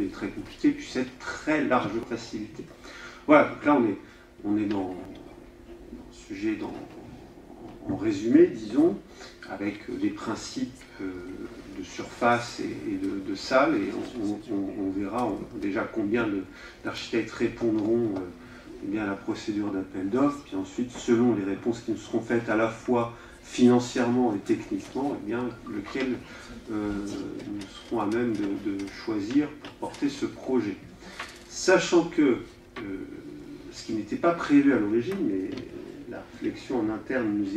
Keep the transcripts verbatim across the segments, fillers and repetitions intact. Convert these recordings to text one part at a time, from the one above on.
est très compliqué, puisse être très largement facilité. Voilà, donc là on est, on est dans, dans le sujet dans, en résumé, disons, avec des principes euh, de surface et, et de, de salle, et on, on, on verra on, déjà combien d'architectes répondront euh, eh bien, à la procédure d'appel d'offres, puis ensuite, selon les réponses qui nous seront faites à la fois financièrement et techniquement, eh bien, lequel euh, nous serons à même de, de choisir pour porter ce projet. Sachant que, euh, ce qui n'était pas prévu à l'origine, mais la réflexion en interne nous y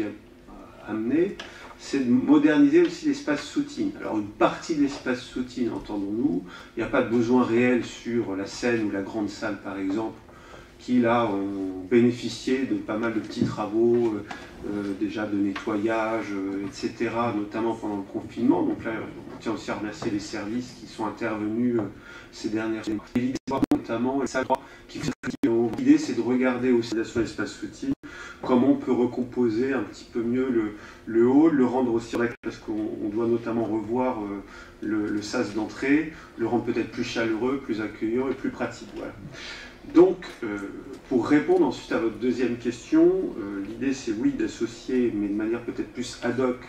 a amené, c'est de moderniser aussi l'espace Soutine. Alors une partie de l'espace Soutine, entendons-nous, il n'y a pas de besoin réel sur la scène ou la grande salle par exemple, qui là ont bénéficié de pas mal de petits travaux, euh, déjà de nettoyage, euh, et cetera, notamment pendant le confinement. Donc là, on tient aussi à remercier les services qui sont intervenus euh, ces dernières années. Notamment, et ça, qui l'idée, c'est de regarder aussi l'espace Soutine, comment on peut recomposer un petit peu mieux le, le hall, le rendre aussi direct, parce qu'on doit notamment revoir euh, le, le sas d'entrée, le rendre peut-être plus chaleureux, plus accueillant et plus pratique. Voilà. Donc, euh, pour répondre ensuite à votre deuxième question, euh, l'idée c'est oui d'associer, mais de manière peut-être plus ad hoc,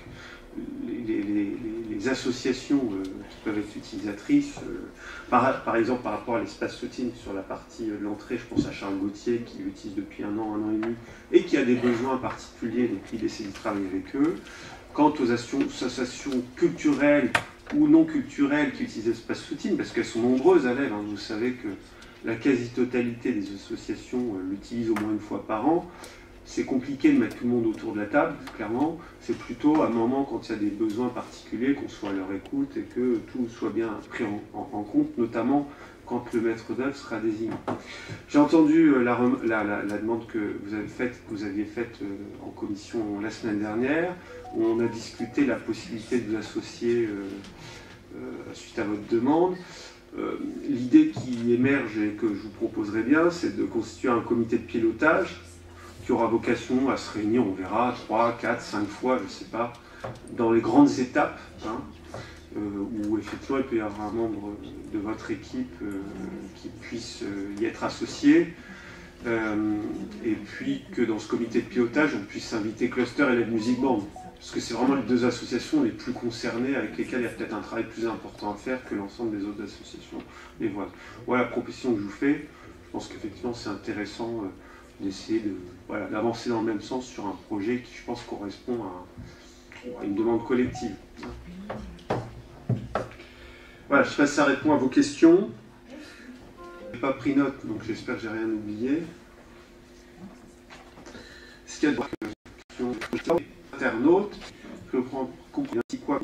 les, les, les associations euh, qui peuvent être utilisatrices. Euh, par, par exemple, par rapport à l'espace Soutine sur la partie de l'entrée, je pense à Charles Gauthier qui l'utilise depuis un an, un an et demi, et qui a des besoins particuliers, donc il essaie de travailler avec eux. Quant aux associations culturelles ou non culturelles qui utilisent l'espace Soutine, parce qu'elles sont nombreuses à l'E L, hein, vous savez que la quasi-totalité des associations euh, l'utilisent au moins une fois par an. C'est compliqué de mettre tout le monde autour de la table, clairement. C'est plutôt à un moment quand il y a des besoins particuliers qu'on soit à leur écoute et que tout soit bien pris en, en, en compte, notamment quand le maître d'œuvre sera désigné. J'ai entendu euh, la, la, la, la demande que vous avez faite, que vous aviez faite euh, en commission la semaine dernière, où on a discuté la possibilité de vous associer euh, euh, suite à votre demande. Euh, L'idée qui émerge et que je vous proposerai bien, c'est de constituer un comité de pilotage qui aura vocation à se réunir, on verra, trois, quatre, cinq fois, je ne sais pas, dans les grandes étapes, hein, euh, où effectivement il peut y avoir un membre de votre équipe euh, qui puisse euh, y être associé, euh, et puis que dans ce comité de pilotage, on puisse inviter Cluster et la Music Band, parce que c'est vraiment les deux associations les plus concernées, avec lesquelles il y a peut-être un travail plus important à faire que l'ensemble des autres associations. Et voilà. Voilà la proposition que je vous fais. Je pense qu'effectivement c'est intéressant euh, d'essayer de, voilà, d'avancer dans le même sens sur un projet qui, je pense, correspond à, à une demande collective. Voilà, je ne sais pas si ça répond à vos questions. Je n'ai pas pris note, donc j'espère que je n'ai rien oublié. Est-ce qu'il y a des questions internautes? Je prends quoi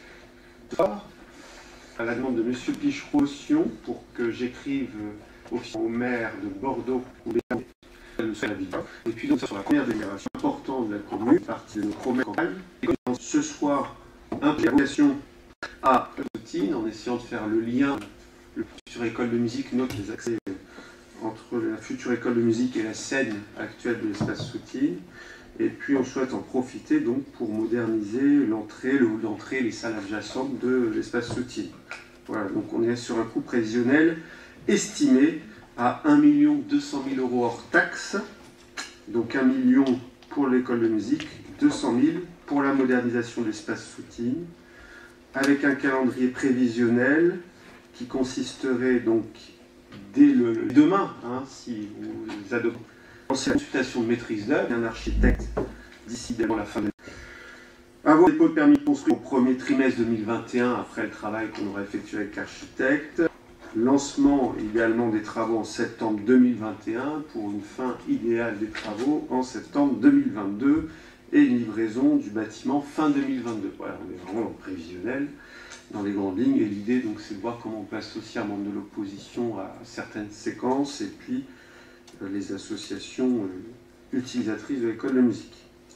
à la demande de M. Pichereau-Sion pour que j'écrive au maire de Bordeaux ou les et puis donc sur la première délibération importante de la commune, partie de nos promesses campagnes, ce soir, implication à Soutine, en essayant de faire le lien, la future école de musique note les accès entre la future école de musique et la scène actuelle de l'espace Soutine. Et puis on souhaite en profiter donc pour moderniser l'entrée, le hall d'entrée, les salles adjacentes de l'espace Soutine. Voilà, donc on est sur un coût prévisionnel estimé à un million deux cent mille euros hors taxes, donc un million pour l'école de musique, deux cent mille pour la modernisation de l'espace Soutine, avec un calendrier prévisionnel qui consisterait donc dès le, le demain, hein, si vous adoptez la consultation de maîtrise d'œuvre, un architecte d'ici dès la fin de l'année. Avoir le dépôt de permis de construire au premier trimestre deux mille vingt et un, après le travail qu'on aura effectué avec l'architecte. Lancement également des travaux en septembre deux mille vingt et un pour une fin idéale des travaux en septembre deux mille vingt-deux et une livraison du bâtiment fin deux mille vingt-deux. Voilà, on est vraiment dans le prévisionnel, dans les grandes lignes, et l'idée donc c'est de voir comment on peut associer un membre de l'opposition à certaines séquences et puis euh, les associations euh, utilisatrices de l'école de musique.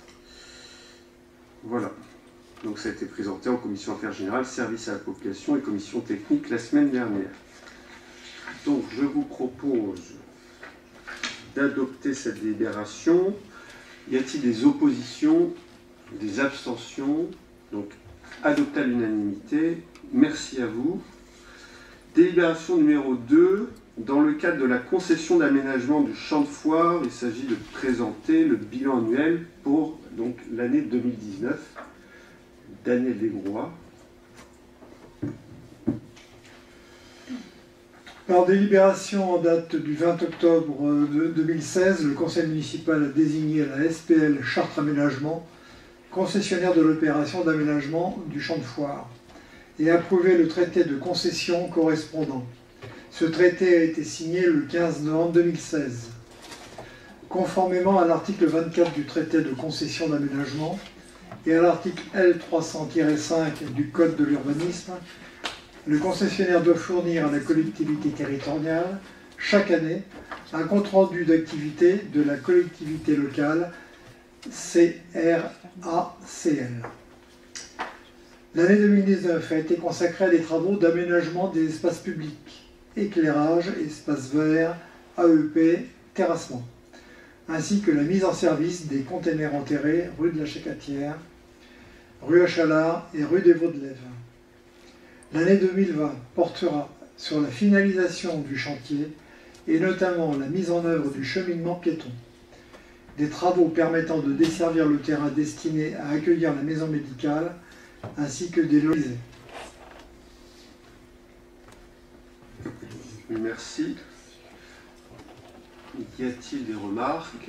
Voilà. Donc ça a été présenté en commission affaires générales, service à la population et commission technique la semaine dernière. Donc je vous propose d'adopter cette délibération. Y a-t-il des oppositions, des abstentions? Donc adopté à l'unanimité. Merci à vous. Délibération numéro deux. Dans le cadre de la concession d'aménagement du champ de foire, il s'agit de présenter le bilan annuel pour l'année deux mille dix-neuf. Daniel Desgrois. Par délibération en date du vingt octobre deux mille seize, le conseil municipal a désigné la S P L Chartres Aménagement, concessionnaire de l'opération d'aménagement du champ de foire, et approuvé le traité de concession correspondant. Ce traité a été signé le quinze novembre deux mille seize. Conformément à l'article vingt-quatre du traité de concession d'aménagement et à l'article L trois cents tiret cinq du Code de l'urbanisme, le concessionnaire doit fournir à la collectivité territoriale, chaque année, un compte-rendu d'activité de la collectivité locale C R A C L. L'année deux mille dix-neuf a été consacrée à des travaux d'aménagement des espaces publics, éclairage, espaces verts, A E P, terrassement, ainsi que la mise en service des containers enterrés rue de la Chacatière, rue Achalard et rue des Vaudelèves. L'année deux mille vingt portera sur la finalisation du chantier et notamment la mise en œuvre du cheminement piéton, des travaux permettant de desservir le terrain destiné à accueillir la maison médicale ainsi que des logements. Merci. Y a-t-il des remarques?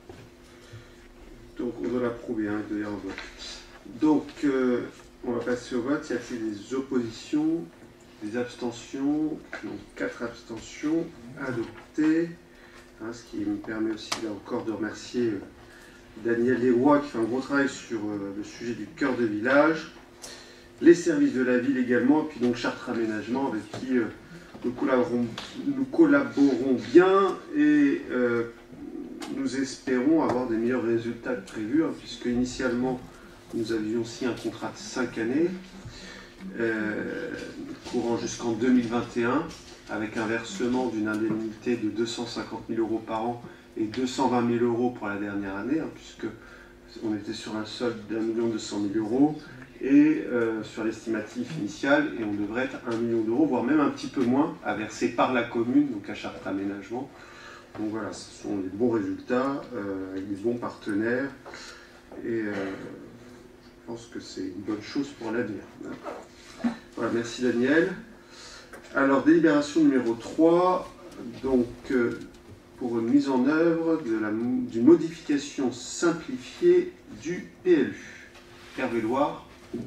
Donc on doit l'approuver, hein, il doit y avoir un vote. Donc euh, on va passer au vote. Y a-t-il des oppositions, des abstentions? Donc quatre abstentions adoptées. Hein, ce qui me permet aussi là encore de remercier euh, Daniel Desgrois qui fait un gros travail sur euh, le sujet du cœur de village, les services de la ville également, et puis donc Chartres Aménagement avec qui euh, nous, collaborons, nous collaborons bien et euh, nous espérons avoir des meilleurs résultats que prévus, hein, puisque initialement nous avions aussi un contrat de cinq années, euh, courant jusqu'en deux mille vingt et un, avec un versement d'une indemnité de deux cent cinquante mille euros par an et deux cent vingt mille euros pour la dernière année, hein, puisque on était sur un solde d'un million deux cent mille euros et euh, sur l'estimatif initial, et on devrait être un million d'euros, voire même un petit peu moins, à verser par la commune, donc à Chartres Aménagement. Donc voilà, ce sont des bons résultats, euh, avec des bons partenaires, et euh, je pense que c'est une bonne chose pour l'avenir. Voilà, merci Daniel. Alors, délibération numéro trois, donc euh, pour une mise en œuvre d'une modification simplifiée du P L U. Hervé Loire.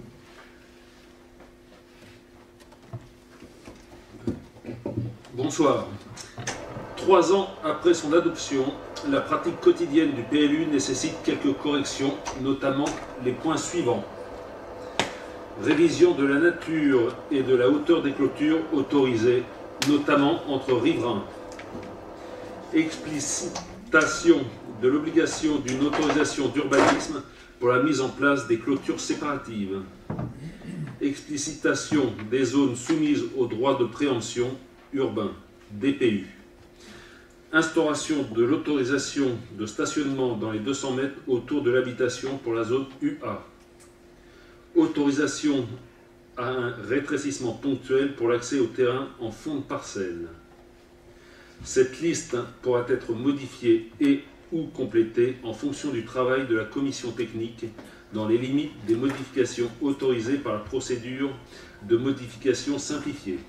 Bonsoir. Trois ans après son adoption, la pratique quotidienne du P L U nécessite quelques corrections, notamment les points suivants. Révision de la nature et de la hauteur des clôtures autorisées, notamment entre riverains. Explicitation de l'obligation d'une autorisation d'urbanisme pour la mise en place des clôtures séparatives. Explicitation des zones soumises au droit de préemption urbain, D P U. Instauration de l'autorisation de stationnement dans les deux cents mètres autour de l'habitation pour la zone U A. Autorisation à un rétrécissement ponctuel pour l'accès au terrain en fond de parcelle. Cette liste pourra être modifiée et ou complétée en fonction du travail de la commission technique dans les limites des modifications autorisées par la procédure de modification simplifiée.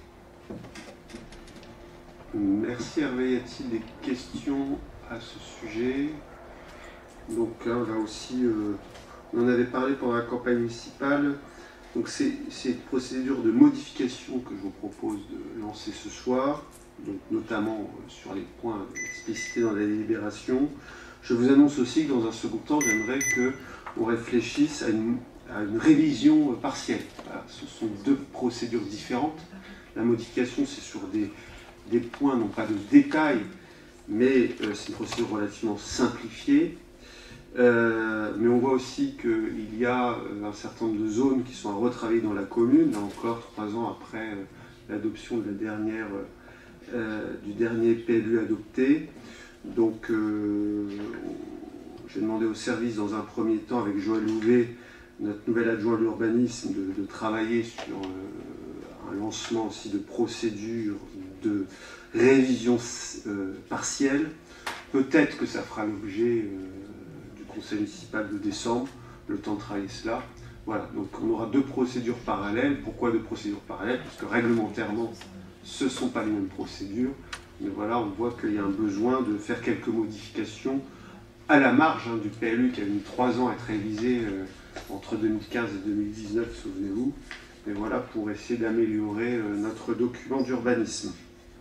Merci Hervé. Y a-t-il des questions à ce sujet? Donc là, là aussi, euh, on en avait parlé pendant la campagne municipale. Donc c'est une procédure de modification que je vous propose de lancer ce soir, donc notamment sur les points explicités dans la délibération. Je vous annonce aussi que dans un second temps, j'aimerais qu'on réfléchisse à une, à une révision partielle. Voilà, ce sont deux procédures différentes. La modification, c'est sur des, des points, non pas de détail, mais euh, c'est une procédure relativement simplifiée. Euh, mais on voit aussi qu'il y a un certain nombre de zones qui sont à retravailler dans la commune, là encore trois ans après euh, l'adoption de la dernière, euh, du dernier P L U adopté. Donc euh, j'ai demandé au service dans un premier temps avec Joël Louvet, notre nouvel adjoint à l'urbanisme, de, de travailler sur euh, un lancement aussi de procédure de révision euh, partielle. Peut-être que ça fera l'objet euh, du conseil municipal de décembre, le temps de travailler cela. Voilà, donc on aura deux procédures parallèles. Pourquoi deux procédures parallèles? Parce que réglementairement, ce ne sont pas les mêmes procédures. Mais voilà, on voit qu'il y a un besoin de faire quelques modifications à la marge hein, du P L U qui a mis trois ans à être révisé euh, entre deux mille quinze et deux mille dix-neuf, souvenez-vous. Mais voilà, pour essayer d'améliorer euh, notre document d'urbanisme.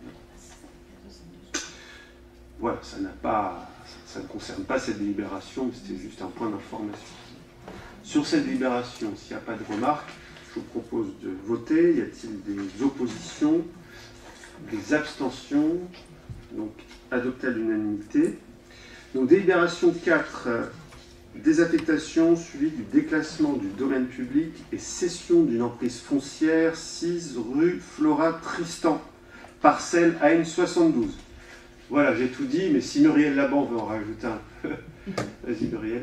Voilà, ça n'a pas, ça ne concerne pas cette délibération, mais c'était juste un point d'information. Sur cette délibération, s'il n'y a pas de remarques, je vous propose de voter. Y a-t-il des oppositions, des abstentions? Donc, adopté à l'unanimité. Donc, délibération quatre, désaffectation suivie du déclassement du domaine public et cession d'une emprise foncière, six rue Flora Tristan, parcelle A N soixante-douze. Voilà, j'ai tout dit, mais si Muriel Laban veut en rajouter un peu. Vas-y, Muriel.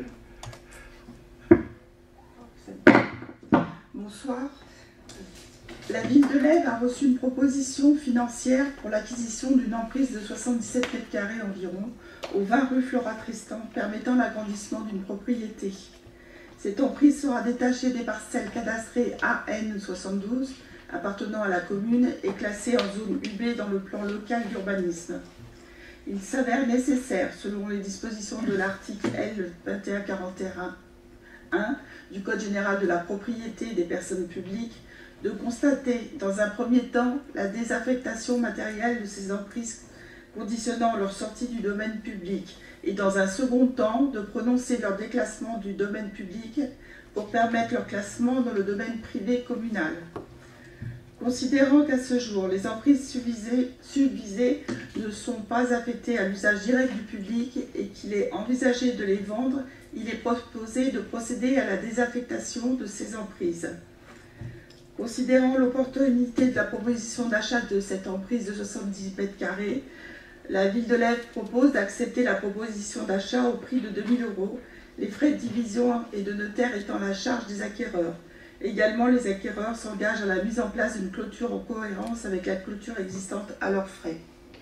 Bonsoir. La ville de Lèves a reçu une proposition financière pour l'acquisition d'une emprise de soixante-dix-sept mètres carrés environ au vingt rue Flora Tristan, permettant l'agrandissement d'une propriété. Cette emprise sera détachée des parcelles cadastrées A N soixante-douze appartenant à la commune et classée en zone U B dans le plan local d'urbanisme. Il s'avère nécessaire, selon les dispositions de l'article L vingt et un quarante et un du Code général de la propriété des personnes publiques, de constater dans un premier temps la désaffectation matérielle de ces emprises conditionnant leur sortie du domaine public et dans un second temps de prononcer leur déclassement du domaine public pour permettre leur classement dans le domaine privé communal. Considérant qu'à ce jour, les emprises subvisées, subvisées ne sont pas affectées à l'usage direct du public et qu'il est envisagé de les vendre, il est proposé de procéder à la désaffectation de ces emprises. Considérant l'opportunité de la proposition d'achat de cette emprise de soixante-dix mètres carrés, la ville de Lèves propose d'accepter la proposition d'achat au prix de deux mille euros, les frais de division et de notaire étant à la charge des acquéreurs. Également, les acquéreurs s'engagent à la mise en place d'une clôture en cohérence avec la clôture existante à leurs frais.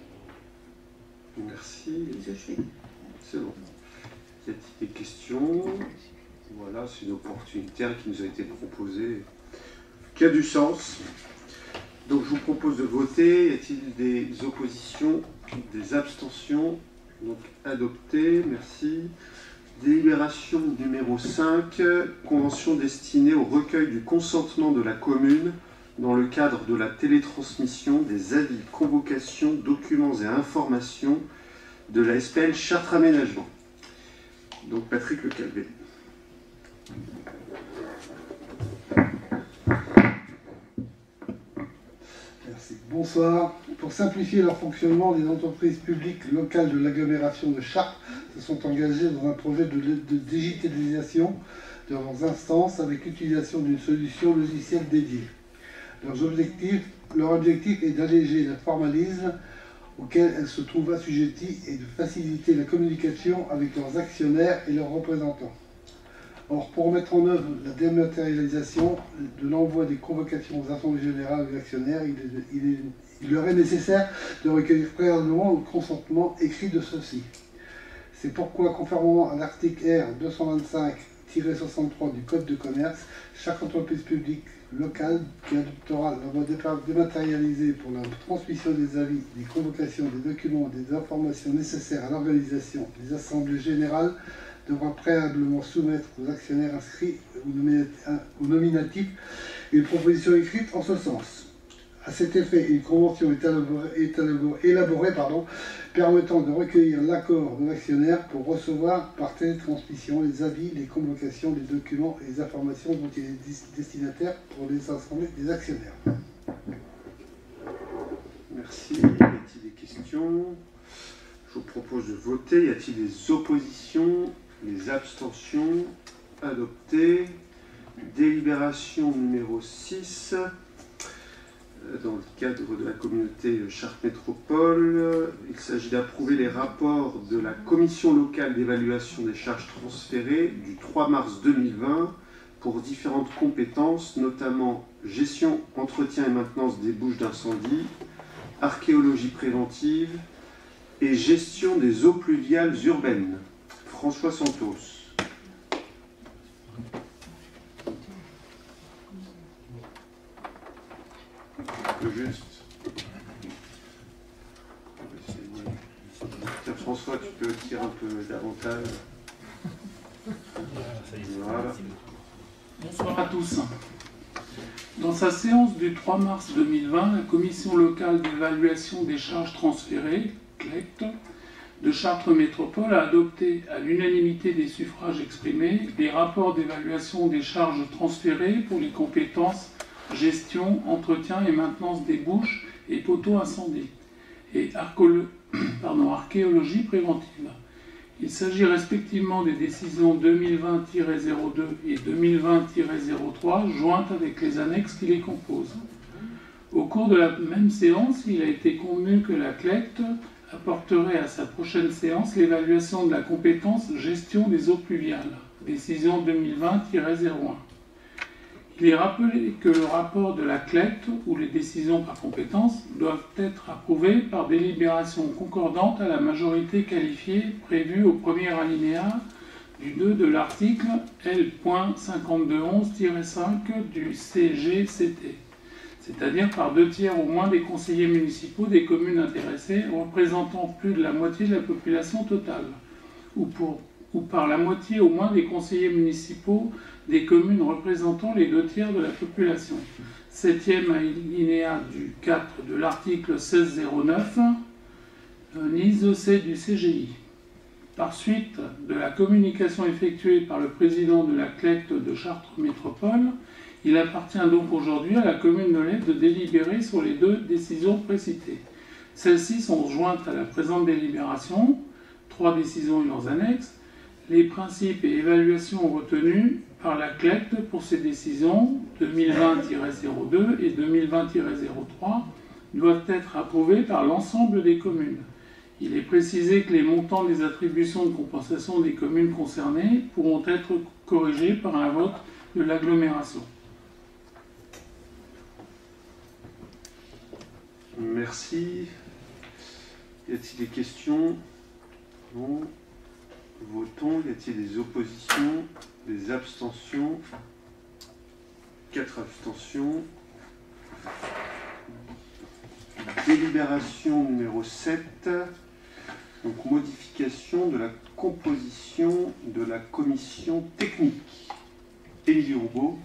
Merci. C'est bon. Y a-t-il des questions? Voilà, c'est une opportunité qui nous a été proposée, qui a du sens. Donc je vous propose de voter. Y a-t-il des oppositions, des abstentions? Donc adopté, merci. Délibération numéro cinq, convention destinée au recueil du consentement de la commune dans le cadre de la télétransmission des avis, convocations, documents et informations de la S P L Chartres Aménagement. Donc Patrick Le Calvet. Merci. Bonsoir. Pour simplifier leur fonctionnement, les entreprises publiques locales de l'agglomération de Chartres se sont engagées dans un projet de, de digitalisation de leurs instances avec l'utilisation d'une solution logicielle dédiée. Leurs objectifs, leur objectif est d'alléger le formalisme auquel elles se trouvent assujetties et de faciliter la communication avec leurs actionnaires et leurs représentants. Or, pour mettre en œuvre la dématérialisation de l'envoi des convocations aux assemblées générales des actionnaires, il, est, il, est, il leur est nécessaire de recueillir préalablement le consentement écrit de ceux-ci. C'est pourquoi, conformément à l'article R deux cent vingt-cinq tiret soixante-trois du Code de commerce, chaque entreprise publique locale qui adoptera la voie dématérialisée pour la transmission des avis, des convocations, des documents et des informations nécessaires à l'organisation des assemblées générales devra préalablement soumettre aux actionnaires inscrits au nominatif une proposition écrite en ce sens. À cet effet, une convention est élaborée, est élaborée, élaborée pardon, permettant de recueillir l'accord de l'actionnaire pour recevoir par télétransmission les avis, les convocations, les documents et les informations dont il est destinataire pour les assemblées des actionnaires. Merci. Y a-t-il des questions? Je vous propose de voter. Y a-t-il des oppositions? Les abstentions? Adopté. Délibération numéro six. Dans le cadre de la communauté Chartres Métropole, il s'agit d'approuver les rapports de la commission locale d'évaluation des charges transférées du trois mars deux mille vingt pour différentes compétences, notamment gestion, entretien et maintenance des bouches d'incendie, archéologie préventive et gestion des eaux pluviales urbaines. François Santos. Juste. Tiens, François, tu peux tirer un peu davantage. Voilà. Bonsoir à tous. Dans sa séance du trois mars deux mille vingt, la Commission locale d'évaluation des charges transférées, C L E C T, de Chartres Métropole a adopté à l'unanimité des suffrages exprimés les rapports d'évaluation des charges transférées pour les compétences gestion, entretien et maintenance des bouches et poteaux incendies et pardon, archéologie préventive. Il s'agit respectivement des décisions deux mille vingt tiret zéro deux et deux mille vingt tiret zéro trois jointes avec les annexes qui les composent. Au cours de la même séance, il a été convenu que la C L E C T apporterait à sa prochaine séance l'évaluation de la compétence gestion des eaux pluviales, décision deux mille vingt tiret zéro un. Il est rappelé que le rapport de la C L E C T ou les décisions par compétence doivent être approuvées par délibération concordante à la majorité qualifiée prévue au premier alinéa du deux de l'article L cinquante-deux onze tiret cinq du C G C T, c'est-à-dire par deux tiers au moins des conseillers municipaux des communes intéressées représentant plus de la moitié de la population totale, ou, pour, ou par la moitié au moins des conseillers municipaux des communes représentant les deux tiers de la population. Septième alinéa du quatre de l'article seize zéro neuf, lise C du C G I. Par suite de la communication effectuée par le président de la C L E C T de Chartres Métropole, il appartient donc aujourd'hui à la commune de l'Est de délibérer sur les deux décisions précitées. Celles-ci sont jointes à la présente délibération, trois décisions et leurs annexes. Les principes et évaluations retenus par la C L E C T pour ces décisions deux mille vingt tiret zéro deux et deux mille vingt tiret zéro trois doivent être approuvés par l'ensemble des communes. Il est précisé que les montants des attributions de compensation des communes concernées pourront être corrigés par un vote de l'agglomération. Merci. Y a-t-il des questions? Non. Votons. Y a-t-il des oppositions? Des abstentions? Quatre abstentions. Délibération numéro sept. Donc, modification de la composition de la commission technique. Émilie Roubaud.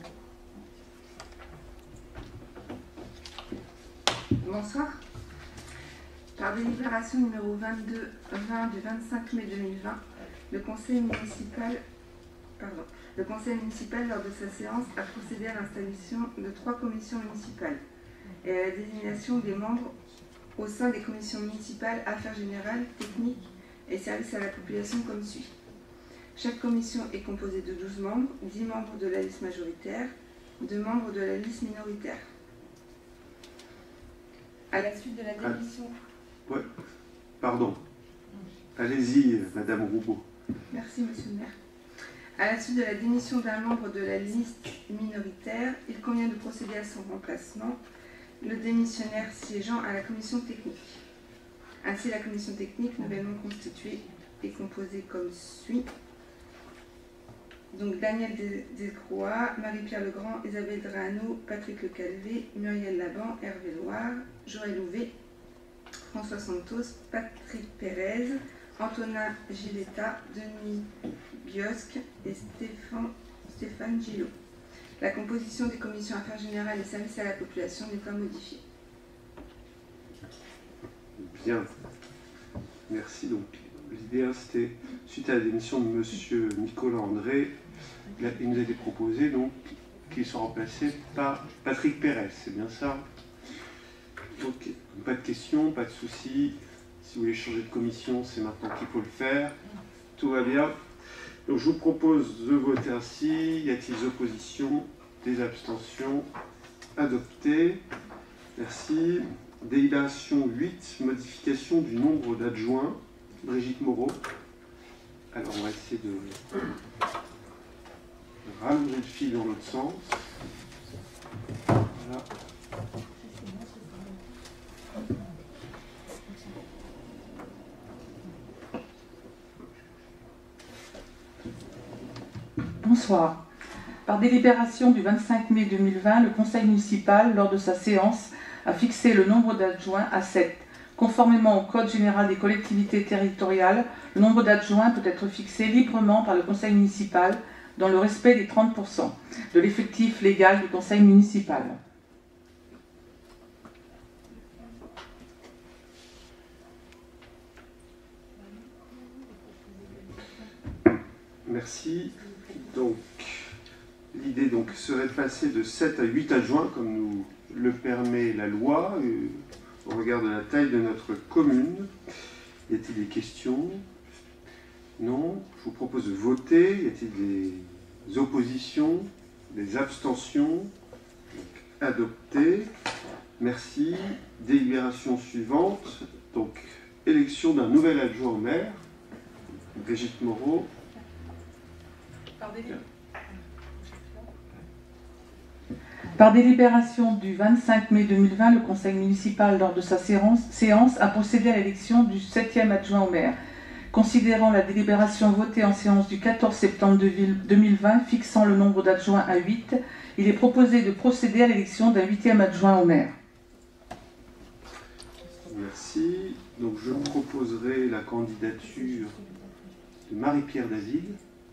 Bonsoir. Par délibération numéro vingt-deux vingt du vingt-cinq mai deux mille vingt, le conseil municipal, pardon, le conseil municipal, lors de sa séance, a procédé à l'installation de trois commissions municipales et à la désignation des membres au sein des commissions municipales affaires générales, techniques et services à la population comme suit. Chaque commission est composée de douze membres, dix membres de la liste majoritaire, deux membres de la liste minoritaire. À la suite de la démission... Ah, ouais, pardon. Allez-y, Madame Roubaud. Merci, Monsieur le maire. À la suite de la démission d'un membre de la liste minoritaire, il convient de procéder à son remplacement, le démissionnaire siégeant à la commission technique. Ainsi, la commission technique nouvellement constituée est composée comme suit. Donc Daniel Descroix, Marie-Pierre Legrand, Isabelle Drano, Patrick Le Calvé, Muriel Laban, Hervé Loire, Joël Louvet, François Santos, Patrick Pérez, Antonin Giletta, Denis Biosque et Stéphane, Stéphane Gillot. La composition des commissions affaires générales et services à la population n'est pas modifiée. Bien. Merci. Donc, l'idée, c'était, suite à la démission de M. Nicolas André, il nous a été proposé donc qu'il soit remplacé par Patrick Pérez. C'est bien ça? Ok. Pas de questions, pas de soucis. Si vous voulez changer de commission, c'est maintenant qu'il faut le faire. Tout va bien. Donc, je vous propose de voter ainsi. Y a-t-il des oppositions? Des abstentions? Adopté. Merci. Délibération huit, modification du nombre d'adjoints. Brigitte Moreau. Alors, on va essayer de rallonger le fil dans l'autre sens. Voilà. Bonsoir. Par délibération du vingt-cinq mai deux mille vingt, le Conseil municipal, lors de sa séance, a fixé le nombre d'adjoints à sept. Conformément au Code général des collectivités territoriales, le nombre d'adjoints peut être fixé librement par le Conseil municipal dans le respect des trente pour cent de l'effectif légal du Conseil municipal. Merci. Donc, l'idée donc serait de passer de sept à huit adjoints, comme nous le permet la loi, euh, au regard de la taille de notre commune. Y a-t-il des questions? Non. Je vous propose de voter. Y a-t-il des oppositions? Des abstentions? Donc, adopté. Merci. Délibération suivante. Donc, élection d'un nouvel adjoint au maire. Brigitte Moreau. Par, délib... Par délibération du vingt-cinq mai deux mille vingt, le Conseil municipal, lors de sa séance, séance a procédé à l'élection du septième adjoint au maire. Considérant la délibération votée en séance du quatorze septembre deux mille vingt, fixant le nombre d'adjoints à huit, il est proposé de procéder à l'élection d'un huitième adjoint au maire. Merci. Donc je proposerai la candidature de Marie-Pierre David.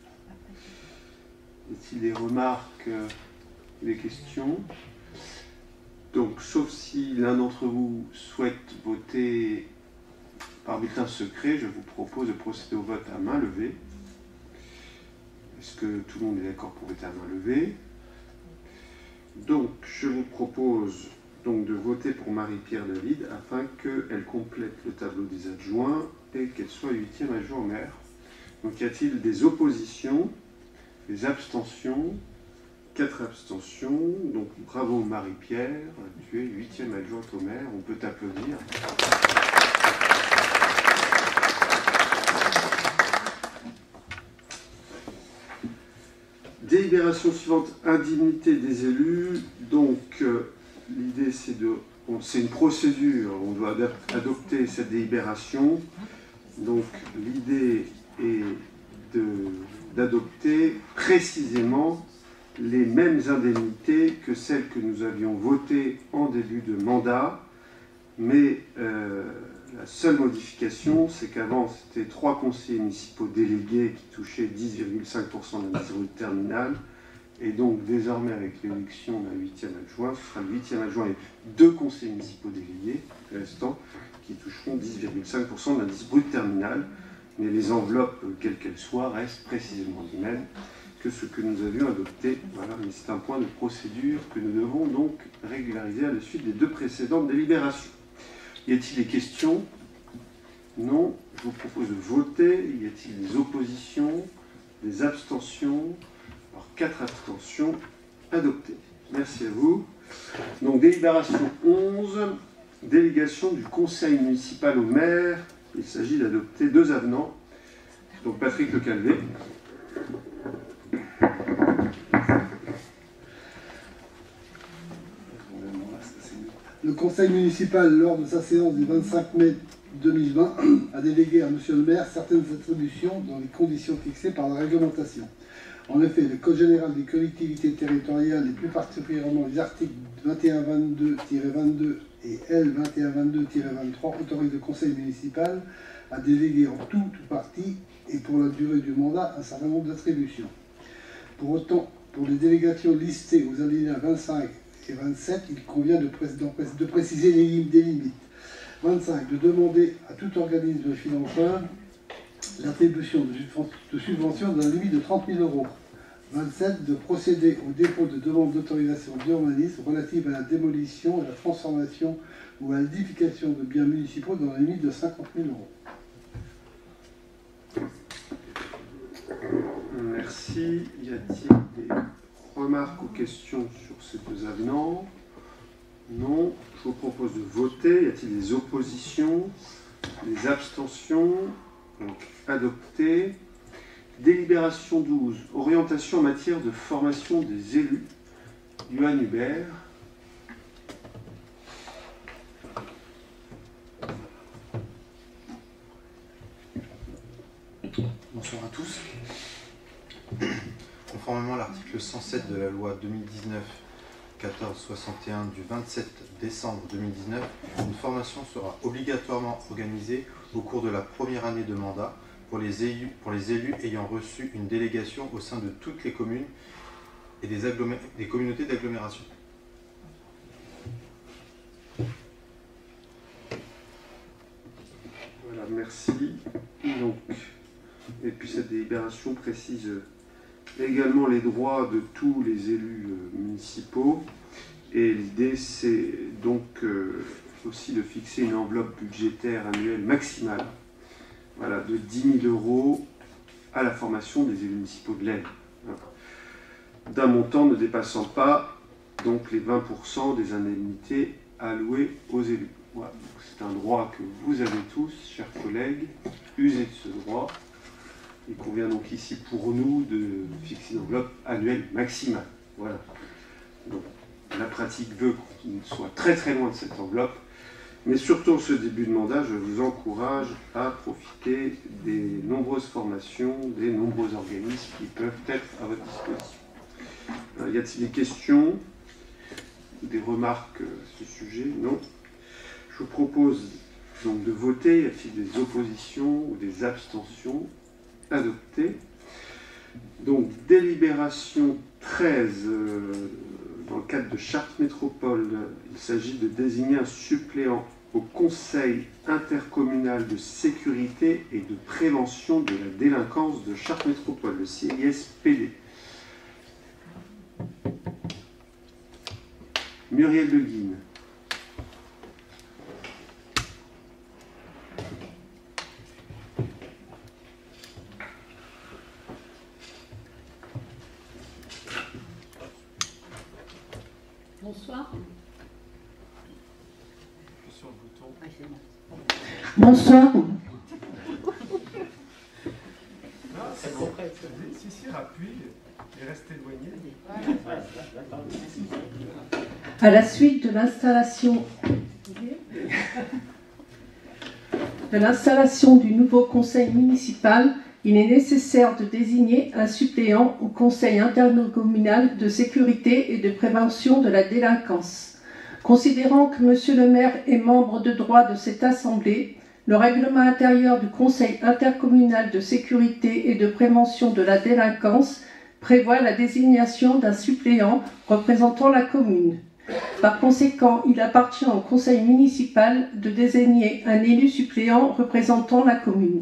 Y a-t-il des remarques, des questions? Donc, sauf si l'un d'entre vous souhaite voter par bulletin secret, je vous propose de procéder au vote à main levée. Est-ce que tout le monde est d'accord pour voter à main levée? Donc, je vous propose donc de voter pour Marie-Pierre David afin qu'elle complète le tableau des adjoints et qu'elle soit huitième adjoint au maire. Donc, y a-t-il des oppositions? Des abstentions? Quatre abstentions. Donc bravo Marie-Pierre, tu es huitième adjointe au maire, on peut t'applaudir. Délibération suivante, indemnité des élus. Donc euh, l'idée c'est de... Bon, c'est une procédure, on doit adopter cette délibération. Donc l'idée est de... d'adopter précisément les mêmes indemnités que celles que nous avions votées en début de mandat, mais euh, la seule modification, c'est qu'avant, c'était trois conseillers municipaux délégués qui touchaient dix virgule cinq pour cent de l'indice brut terminal, et donc désormais, avec l'élection d'un huitième adjoint, ce sera le huitième adjoint et deux conseillers municipaux délégués, restants, qui toucheront dix virgule cinq pour cent de l'indice brut terminal, mais les enveloppes, quelles qu'elles soient, restent précisément les mêmes que ce que nous avions adopté. Voilà, mais c'est un point de procédure que nous devons donc régulariser à la suite des deux précédentes délibérations. Y a-t-il des questions? Non. Je vous propose de voter. Y a-t-il des oppositions? Des abstentions? Alors, quatre abstentions. Adopté. Merci à vous. Donc, délibération onze. Délégation du conseil municipal au maire. Il s'agit d'adopter deux avenants. Donc Patrick Le Calvé. Le conseil municipal, lors de sa séance du vingt-cinq mai deux mille vingt, a délégué à monsieur le maire certaines attributions dans les conditions fixées par la réglementation. En effet, le Code général des collectivités territoriales, et plus particulièrement les articles vingt et un vingt-deux tiret vingt-deux et L vingt et un vingt-deux tiret vingt-trois, autorisent le conseil municipal à déléguer en tout ou partie et pour la durée du mandat un certain nombre d'attributions. Pour autant, pour les délégations listées aux alinéas vingt-cinq et vingt-sept, il convient de, pré de préciser les limites des limites. vingt-cinq. De demander à tout organisme financeur l'attribution de subventions dans la limite de trente mille euros. vingt-sept. De procéder au dépôt de demande d'autorisation d'urbanisme relative à la démolition, à la transformation ou à l'édification de biens municipaux dans la limite de cinquante mille euros. Merci. Y a-t-il des remarques ou questions sur ces deux avenants? Non. Je vous propose de voter. Y a-t-il des oppositions? Des abstentions? Donc, adopté. Délibération douze. Orientation en matière de formation des élus. Johan Hubert. Bonsoir à tous. Conformément à l'article cent sept de la loi deux mille dix-neuf quatorze soixante et un du vingt-sept décembre deux mille dix-neuf, une formation sera obligatoirement organisée au cours de la première année de mandat pour les élus, pour les élus ayant reçu une délégation au sein de toutes les communes et des, des communautés d'agglomération. Voilà, merci. Donc, et puis cette délibération précise également les droits de tous les élus municipaux. Et l'idée, c'est donc euh, aussi de fixer une enveloppe budgétaire annuelle maximale, voilà, de dix mille euros à la formation des élus municipaux de l'Aisne, voilà, d'un montant ne dépassant pas donc les vingt pour cent des indemnités allouées aux élus. Voilà, c'est un droit que vous avez tous, chers collègues, usez de ce droit. Il convient donc ici pour nous de fixer une enveloppe annuelle maximale. Voilà. Donc, la pratique veut qu'on soit très très loin de cette enveloppe, mais surtout en ce début de mandat, je vous encourage à profiter des nombreuses formations, des nombreux organismes qui peuvent être à votre disposition. Alors, y a-t-il des questions, des remarques à ce sujet? Non. Je vous propose donc de voter. Y a-t-il des oppositions ou des abstentions? Adopté. Donc, délibération treize, euh, dans le cadre de Chartres Métropole, il s'agit de désigner un suppléant au Conseil intercommunal de sécurité et de prévention de la délinquance de Chartres Métropole, le C I S P D. Muriel Le Guin. Bonsoir. Sur le bouton. Ouais, c'est bon. Bonsoir. Non, c'est bon. Si, si, appuie et reste éloigné. À la suite de l'installation de l'installation du nouveau conseil municipal, il est nécessaire de désigner un suppléant au Conseil intercommunal de sécurité et de prévention de la délinquance. Considérant que Monsieur le maire est membre de droit de cette Assemblée, le règlement intérieur du Conseil intercommunal de sécurité et de prévention de la délinquance prévoit la désignation d'un suppléant représentant la commune. Par conséquent, il appartient au Conseil municipal de désigner un élu suppléant représentant la commune.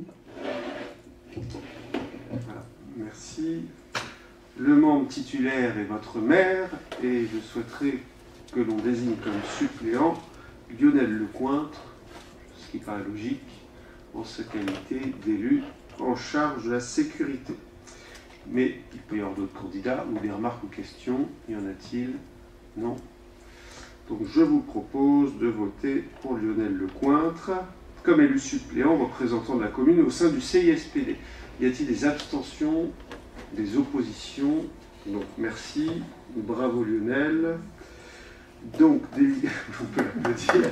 Voilà, merci. Le membre titulaire est votre maire et je souhaiterais que l'on désigne comme suppléant Lionel Lecointre, ce qui paraît logique, en sa qualité d'élu en charge de la sécurité. Mais il peut y avoir d'autres candidats ou des remarques ou questions. Y en a-t-il? Non. Donc je vous propose de voter pour Lionel Lecointre comme élu suppléant représentant de la commune au sein du C I S P D. Y a-t-il des abstentions, des oppositions? Donc merci, bravo Lionel. Donc, des... on peut l'applaudir.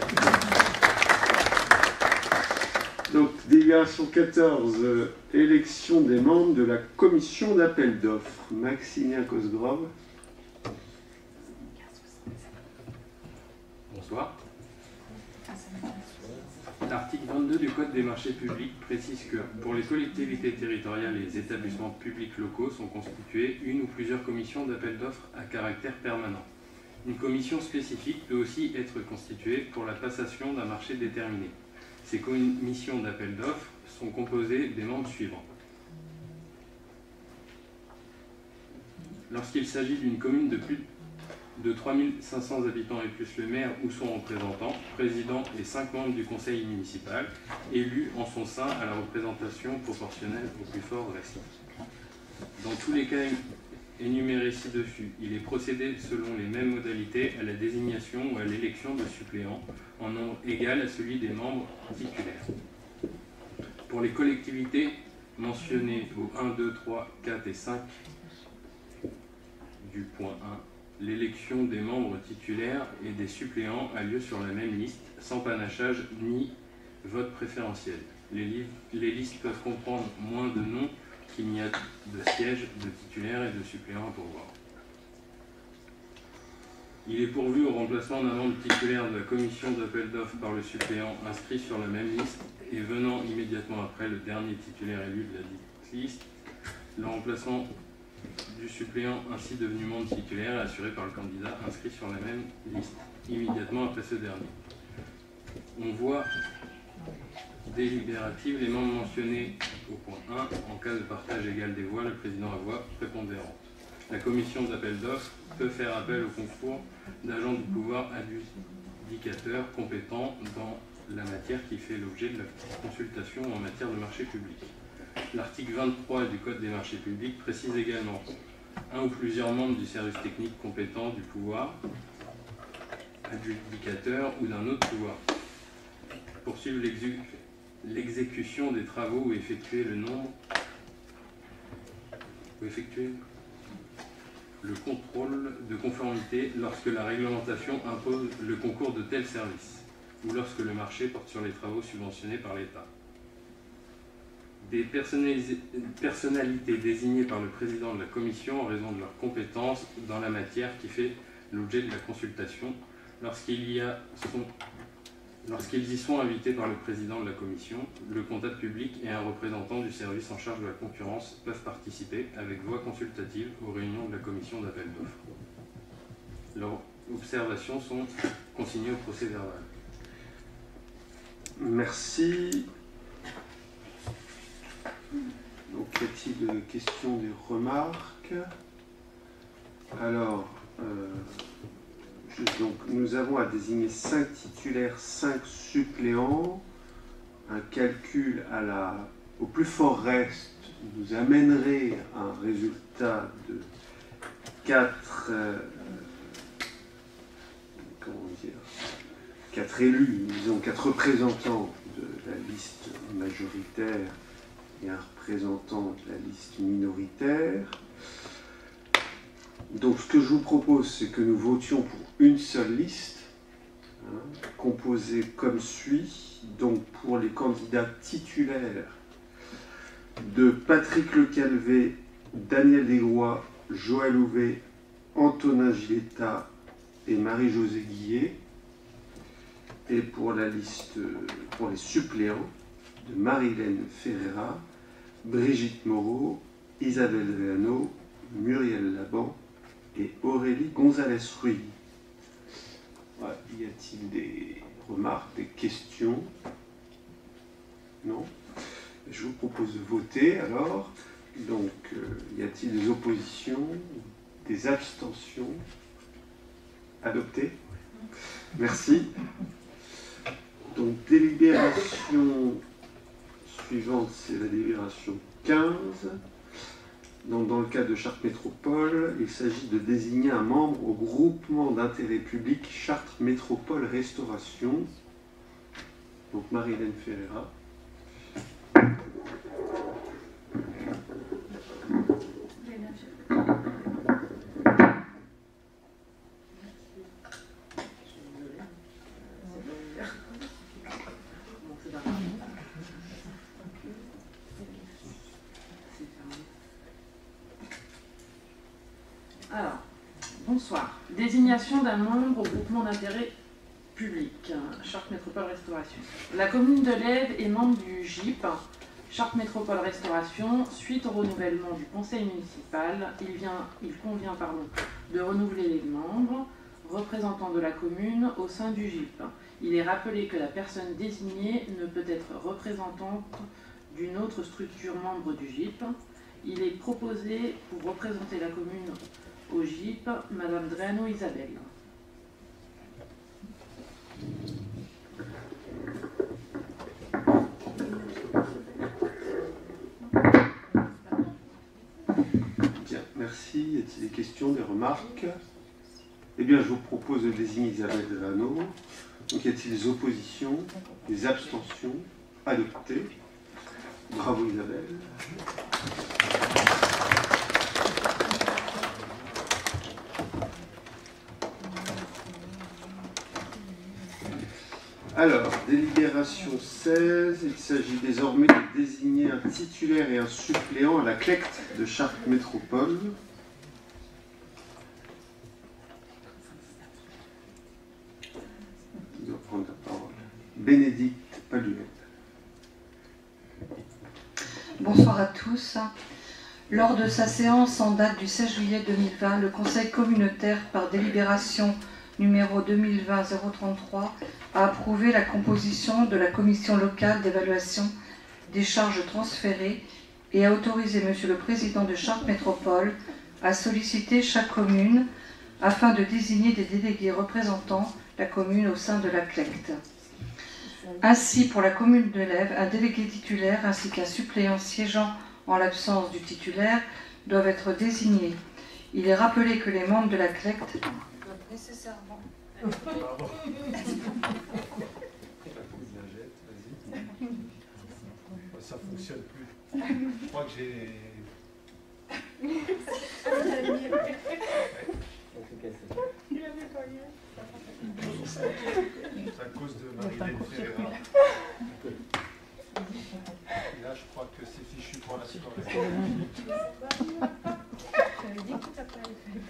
Donc, délibération quatorze, euh, élection des membres de la commission d'appel d'offres. Maximilien Cosgrove. Bonsoir. L'article vingt-deux du Code des marchés publics précise que pour les collectivités territoriales et les établissements publics locaux sont constituées une ou plusieurs commissions d'appel d'offres à caractère permanent. Une commission spécifique peut aussi être constituée pour la passation d'un marché déterminé. Ces commissions d'appel d'offres sont composées des membres suivants. Lorsqu'il s'agit d'une commune de plus de trois mille cinq cents habitants et plus le maire ou son représentant, président et cinq membres du conseil municipal, élus en son sein à la représentation proportionnelle au plus fort restant. Dans tous les cas énumérés ci-dessus, il est procédé selon les mêmes modalités à la désignation ou à l'élection de suppléants en nombre égal à celui des membres titulaires. Pour les collectivités mentionnées au un, deux, trois, quatre et cinq du point un, l'élection des membres titulaires et des suppléants a lieu sur la même liste, sans panachage ni vote préférentiel. Les, livres, les listes peuvent comprendre moins de noms qu'il n'y a de sièges, de titulaires et de suppléants à pourvoir. Il est pourvu au remplacement d'un membre titulaire de la commission d'appel d'offres par le suppléant inscrit sur la même liste et venant immédiatement après le dernier titulaire élu de la dite liste. Le remplacement du suppléant ainsi devenu membre titulaire est assuré par le candidat inscrit sur la même liste immédiatement après ce dernier. On voit délibérative les membres mentionnés au point un en cas de partage égal des voix, le président à voix prépondérante. La commission d'appel d'offres peut faire appel au concours d'agents du pouvoir adjudicateur compétents dans la matière qui fait l'objet de la consultation en matière de marché public. L'article vingt-trois du Code des marchés publics précise également un ou plusieurs membres du service technique compétent du pouvoir adjudicateur ou d'un autre pouvoir poursuivre l'exécution des travaux ou effectuer le nombre ou effectuer le contrôle de conformité lorsque la réglementation impose le concours de tels services ou lorsque le marché porte sur les travaux subventionnés par l'État. Des personnalités désignées par le président de la commission en raison de leurs compétences dans la matière qui fait l'objet de la consultation lorsqu'il y a son Lorsqu'ils y sont invités par le président de la commission, le comptable public et un représentant du service en charge de la concurrence peuvent participer avec voix consultative aux réunions de la commission d'appel d'offres. Leurs observations sont consignées au procès verbal. Merci. Donc, y a-t-il des questions, des remarques? Alors, euh, donc, nous avons à désigner cinq titulaires, cinq suppléants. Un calcul à la, au plus fort reste nous amènerait à un résultat de quatre, euh, comment dire, quatre élus, disons quatre représentants de la liste majoritaire et un représentant de la liste minoritaire. Donc ce que je vous propose, c'est que nous votions pour une seule liste, hein, composée comme suit. Donc pour les candidats titulaires de Patrick Lecalvé, Daniel Desgrois, Joël Houvet, Antonin Giletta et Marie-Josée Guillet. Et pour la liste, pour les suppléants, de Marie-Hélène Ferreira, Brigitte Moreau, Isabelle Réano, Muriel Laban et Aurélie Gonzalez-Ruy. Voilà. Y a-t-il des remarques, des questions? Non? Je vous propose de voter alors. Donc, euh, y a-t-il des oppositions, des abstentions? Adopté. Merci. Donc, délibération suivante, c'est la délibération quinze. Donc, dans le cas de Chartres Métropole, il s'agit de désigner un membre au groupement d'intérêt public Chartres Métropole Restauration. Donc, Marie-Hélène Ferreira. Alors, bonsoir. Désignation d'un membre au groupement d'intérêt public, Chartres Métropole Restauration. La commune de Lèves est membre du G I P, Chartres Métropole Restauration. Suite au renouvellement du conseil municipal, il, vient, il convient pardon, de renouveler les membres représentants de la commune au sein du G I P. Il est rappelé que la personne désignée ne peut être représentante d'une autre structure membre du G I P. Il est proposé pour représenter la commune au G I P, Madame Dreano Isabelle. Bien, merci. Y a-t-il des questions, des remarques? Eh bien, je vous propose de désigner Isabelle Dreano. Donc, y a-t-il des oppositions, des abstentions? Adopté. Bravo Isabelle. Alors, délibération seize, il s'agit désormais de désigner un titulaire et un suppléant à la C L E C T de Chartres Métropole. Qui doit prendre la parole? Bénédicte Paluette. Bonsoir à tous. Lors de sa séance en date du seize juillet deux mille vingt, le Conseil communautaire, par délibération numéro deux mille vingt zéro trente-trois, a approuvé la composition de la commission locale d'évaluation des charges transférées et a autorisé Monsieur le Président de Chartres Métropole à solliciter chaque commune afin de désigner des délégués représentant la commune au sein de la C L E C T. Ainsi, pour la commune de Lèves, un délégué titulaire ainsi qu'un suppléant siégeant en l'absence du titulaire doivent être désignés. Il est rappelé que les membres de la C L E C T doivent nécessairement... Ça fonctionne plus. Je crois que j'ai... C'est à cause de Marie-Hélène Ferreira. Et là, je crois que c'est fichu pour la soirée. J'avais dit que tu n'as pas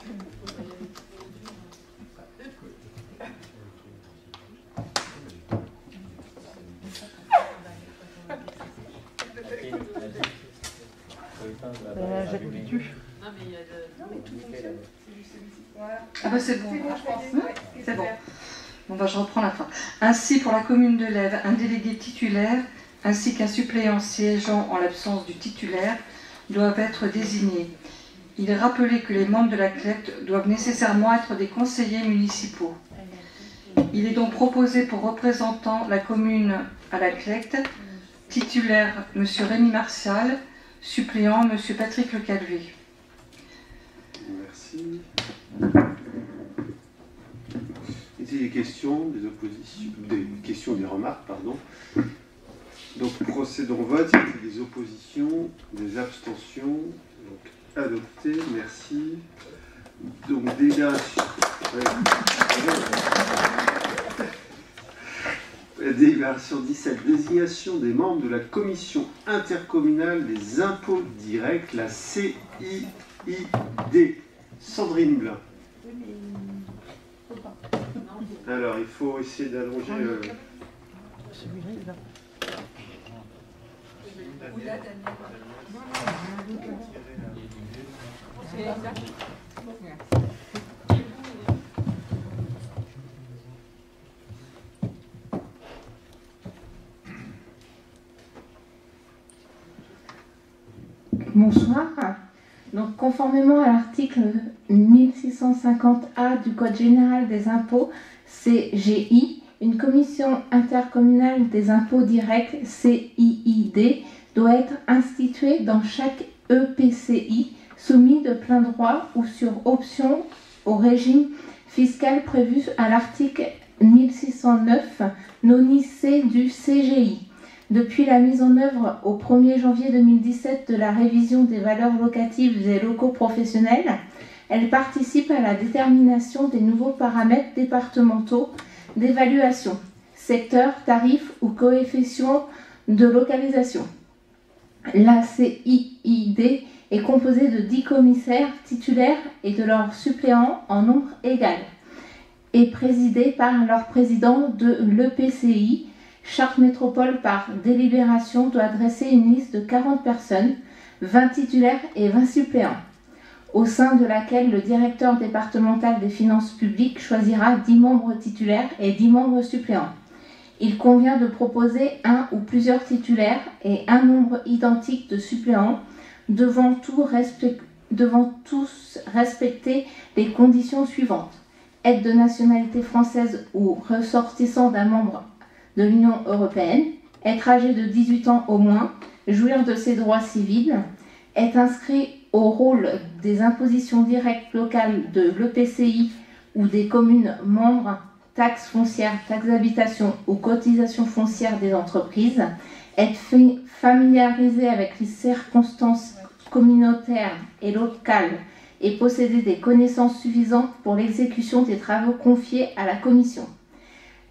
Euh, Jette plus. Non, mais il y a de... Non, mais tout fonctionne. Ah bah c'est bon. C'est bon. Bon bah je reprends la fin. Ainsi, pour la commune de Lèves, un délégué titulaire ainsi qu'un suppléant siégeant en l'absence du titulaire doivent être désignés. Il est rappelé que les membres de la C L E C T doivent nécessairement être des conseillers municipaux. Il est donc proposé pour représentant la commune à la C L E C T, titulaire M. Rémi Martial, suppléant M. Patrick Le Calvé. Merci. Est-il des questions, des oppositions, des questions, des remarques, pardon. Donc procédons au vote. Il y a des oppositions, des abstentions. Donc adopté, merci. Donc délibération. Délibération dix-sept, désignation des membres de la commission intercommunale des impôts directs, la C I I D. Sandrine Blin. Alors, il faut essayer d'allonger... Euh... Bonsoir. Donc, conformément à l'article mille six cent cinquante A du Code général des impôts, C G I, une commission intercommunale des impôts directs, C I I D, doit être instituée dans chaque E P C I soumis de plein droit ou sur option au régime fiscal prévu à l'article mille six cent neuf noni-C du C G I. Depuis la mise en œuvre au premier janvier deux mille dix-sept de la révision des valeurs locatives des locaux professionnels, elle participe à la détermination des nouveaux paramètres départementaux d'évaluation, secteur, tarif ou coefficient de localisation. La C I I D est composée de dix commissaires titulaires et de leurs suppléants en nombre égal, et présidée par leur président de l'E P C I. Chartres Métropole, par délibération, doit dresser une liste de quarante personnes, vingt titulaires et vingt suppléants, au sein de laquelle le directeur départemental des finances publiques choisira dix membres titulaires et dix membres suppléants. Il convient de proposer un ou plusieurs titulaires et un nombre identique de suppléants devant, tout respect, devant tous respecter les conditions suivantes: être de nationalité française ou ressortissant d'un membre de l'Union européenne, être âgé de dix-huit ans au moins, jouir de ses droits civils, être inscrit au rôle des impositions directes locales de l'E P C I ou des communes membres, taxes foncières, taxes d'habitation ou cotisations foncières des entreprises, être familiarisé avec les circonstances communautaires et locales et posséder des connaissances suffisantes pour l'exécution des travaux confiés à la Commission.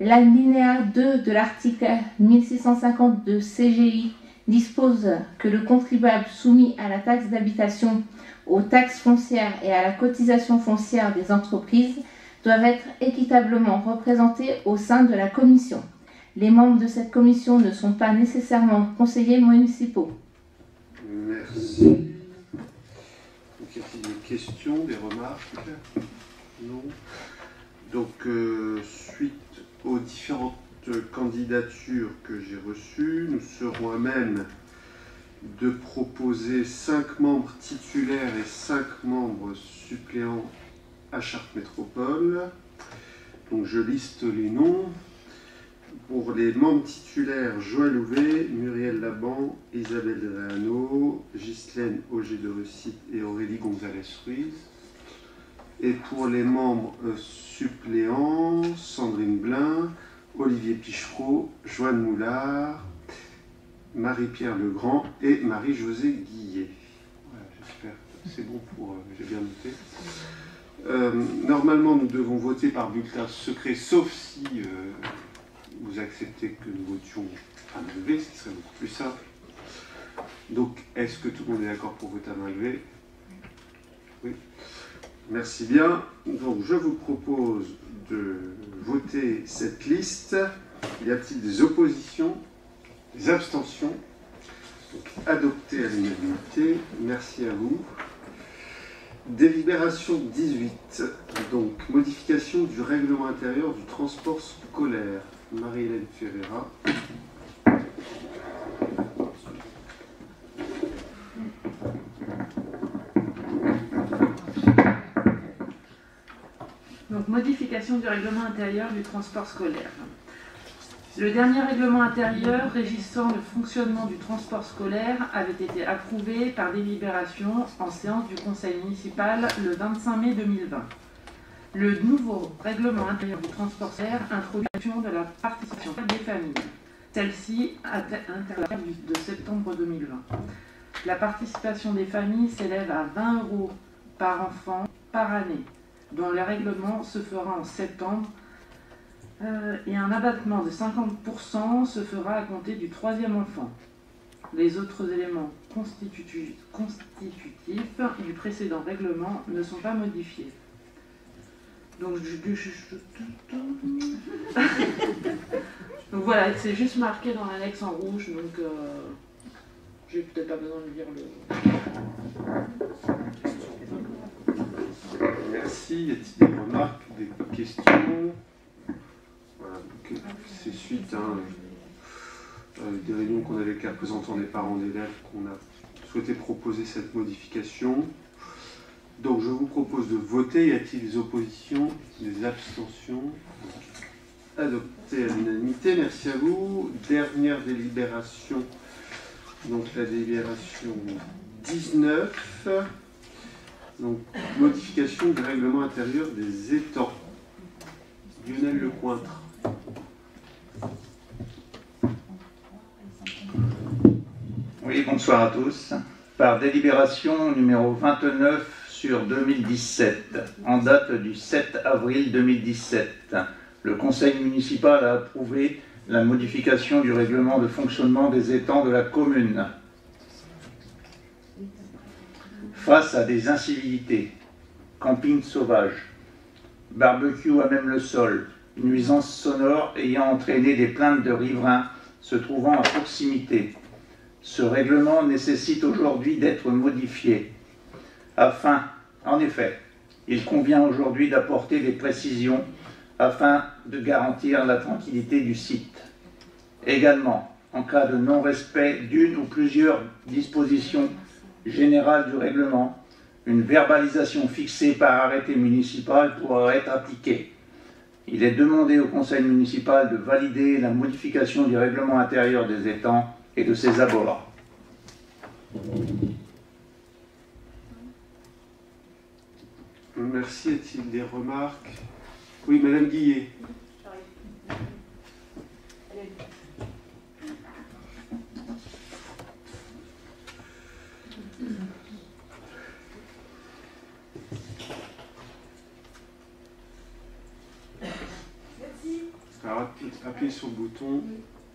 L'alinéa deux de l'article mille six cent cinquante de C G I dispose que le contribuable soumis à la taxe d'habitation, aux taxes foncières et à la cotisation foncière des entreprises doivent être équitablement représentés au sein de la commission. Les membres de cette commission ne sont pas nécessairement conseillers municipaux. Merci. Donc, y a-t-il des questions, des remarques? Non. Donc, euh, suite aux différentes candidatures que j'ai reçues, nous serons à même de proposer cinq membres titulaires et cinq membres suppléants à Chartres Métropole. Donc, je liste les noms. Pour les membres titulaires, Joël Houvet, Muriel Laban, Isabelle Réano, Ghislaine Auger de Russie et Aurélie Gonzalez-Ruiz. Et pour les membres euh, suppléants, Sandrine Blin, Olivier Pichereau, Joanne Moulard, Marie-Pierre Legrand et Marie-Josée Guillet. Voilà, j'espère que c'est bon pour... Euh, j'ai bien noté. Euh, normalement, nous devons voter par bulletin secret, sauf si... Euh, vous acceptez que nous votions à main levée, ce qui serait beaucoup plus simple. Donc, est-ce que tout le monde est d'accord pour voter à main levée? Oui. Merci bien. Donc, je vous propose de voter cette liste. Y a-t-il des oppositions, des abstentions? Donc, adopté à l'unanimité. Merci à vous. Délibération dix-huit. Donc, modification du règlement intérieur du transport scolaire. Marie-Hélène Ferreira. Donc, modification du règlement intérieur du transport scolaire. Le dernier règlement intérieur régissant le fonctionnement du transport scolaire avait été approuvé par délibération en séance du conseil municipal le vingt-cinq mai deux mille vingt. Le nouveau règlement intérieur du transport scolaire introduit l'action de la participation des familles. Celle-ci intervient de septembre deux mille vingt. La participation des familles s'élève à vingt euros par enfant par année, dont le règlement se fera en septembre, euh, et un abattement de cinquante pour cent se fera à compter du troisième enfant. Les autres éléments constitutifs, constitutifs du précédent règlement ne sont pas modifiés. Donc, je, je, je... donc voilà, c'est juste marqué dans l'annexe en rouge, donc euh, j'ai peut-être pas besoin de lire le... Merci. Y a-t-il des remarques, des questions? Voilà, donc c'est suite à hein, des réunions qu'on avait avec les représentants des parents d'élèves qu'on a souhaité proposer cette modification. Donc je vous propose de voter. Y a-t-il des oppositions, des abstentions? Adopté à l'unanimité. Merci à vous. Dernière délibération. Donc la délibération dix-neuf. Donc modification du règlement intérieur des étangs. Lionel Lecointre. Oui, bonsoir à tous. Par délibération numéro vingt-neuf sur deux mille dix-sept, en date du sept avril deux mille dix-sept, le conseil municipal a approuvé la modification du règlement de fonctionnement des étangs de la commune. Face à des incivilités, camping sauvage, barbecue à même le sol, nuisances sonores ayant entraîné des plaintes de riverains se trouvant à proximité, ce règlement nécessite aujourd'hui d'être modifié. Afin, en effet, il convient aujourd'hui d'apporter des précisions afin de garantir la tranquillité du site. Également, en cas de non-respect d'une ou plusieurs dispositions générales du règlement, une verbalisation fixée par arrêté municipal pourra être appliquée. Il est demandé au conseil municipal de valider la modification du règlement intérieur des étangs et de ses abords. Merci. Est-il des remarques? Oui, Madame Guillet. appuyer sur le bouton.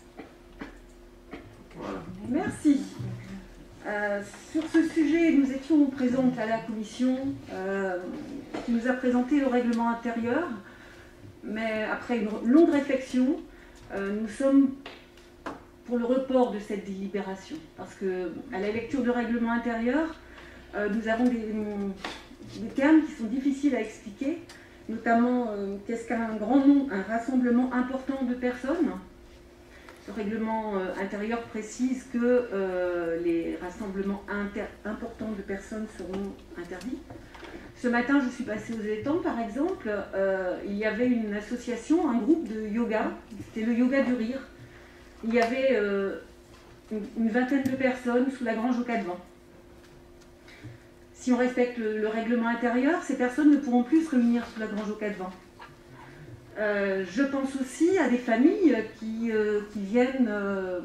Voilà. Merci. Euh, sur ce sujet, nous étions présentes à la commission euh, qui nous a présenté le règlement intérieur, mais après une longue réflexion, euh, nous sommes pour le report de cette délibération, parce que à la lecture du règlement intérieur, euh, nous avons des, des termes qui sont difficiles à expliquer, notamment euh, qu'est-ce qu'un grand nombre, un rassemblement important de personnes. Le règlement euh, intérieur précise que euh, les rassemblements importants de personnes seront interdits. Ce matin, je suis passée aux étangs, par exemple, euh, il y avait une association, un groupe de yoga, c'était le yoga du rire. Il y avait euh, une, une vingtaine de personnes sous la grange aux quatre vents. Si on respecte le, le règlement intérieur, ces personnes ne pourront plus se réunir sous la grange aux quatre vents. Euh, je pense aussi à des familles qui, euh, qui viennent, euh,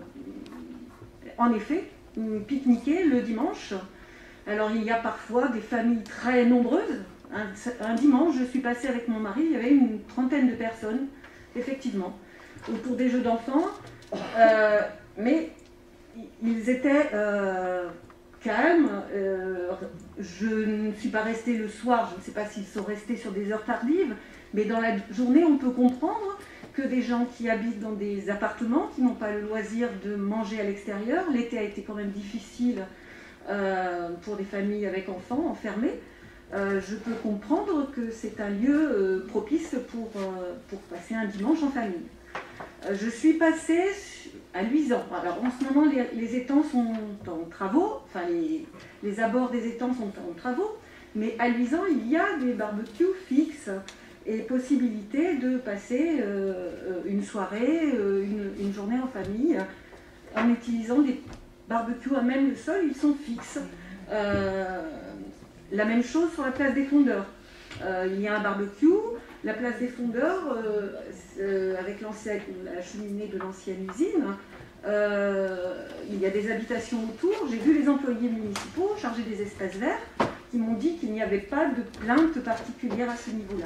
en effet, pique-niquer le dimanche. Alors il y a parfois des familles très nombreuses. Un, un dimanche, je suis passée avec mon mari, il y avait une trentaine de personnes, effectivement, autour des jeux d'enfants. Euh, mais ils étaient euh, calmes. Euh, je ne suis pas restée le soir, je ne sais pas s'ils sont restés sur des heures tardives, mais dans la journée, on peut comprendre que des gens qui habitent dans des appartements, qui n'ont pas le loisir de manger à l'extérieur, l'été a été quand même difficile euh, pour des familles avec enfants enfermés, euh, je peux comprendre que c'est un lieu euh, propice pour, euh, pour passer un dimanche en famille. Euh, je suis passée à Luisan. Alors en ce moment, les, les étangs sont en travaux, enfin les, les abords des étangs sont en travaux, mais à Luisan, il y a des barbecues fixes et possibilité de passer euh, une soirée, euh, une, une journée en famille, en utilisant des barbecues à même le sol, ils sont fixes. Euh, la même chose sur la place des Fondeurs. Euh, il y a un barbecue, la place des Fondeurs, euh, euh, avec la cheminée de l'ancienne usine, euh, il y a des habitations autour. J'ai vu les employés municipaux chargés des espaces verts qui m'ont dit qu'il n'y avait pas de plainte particulière à ce niveau-là.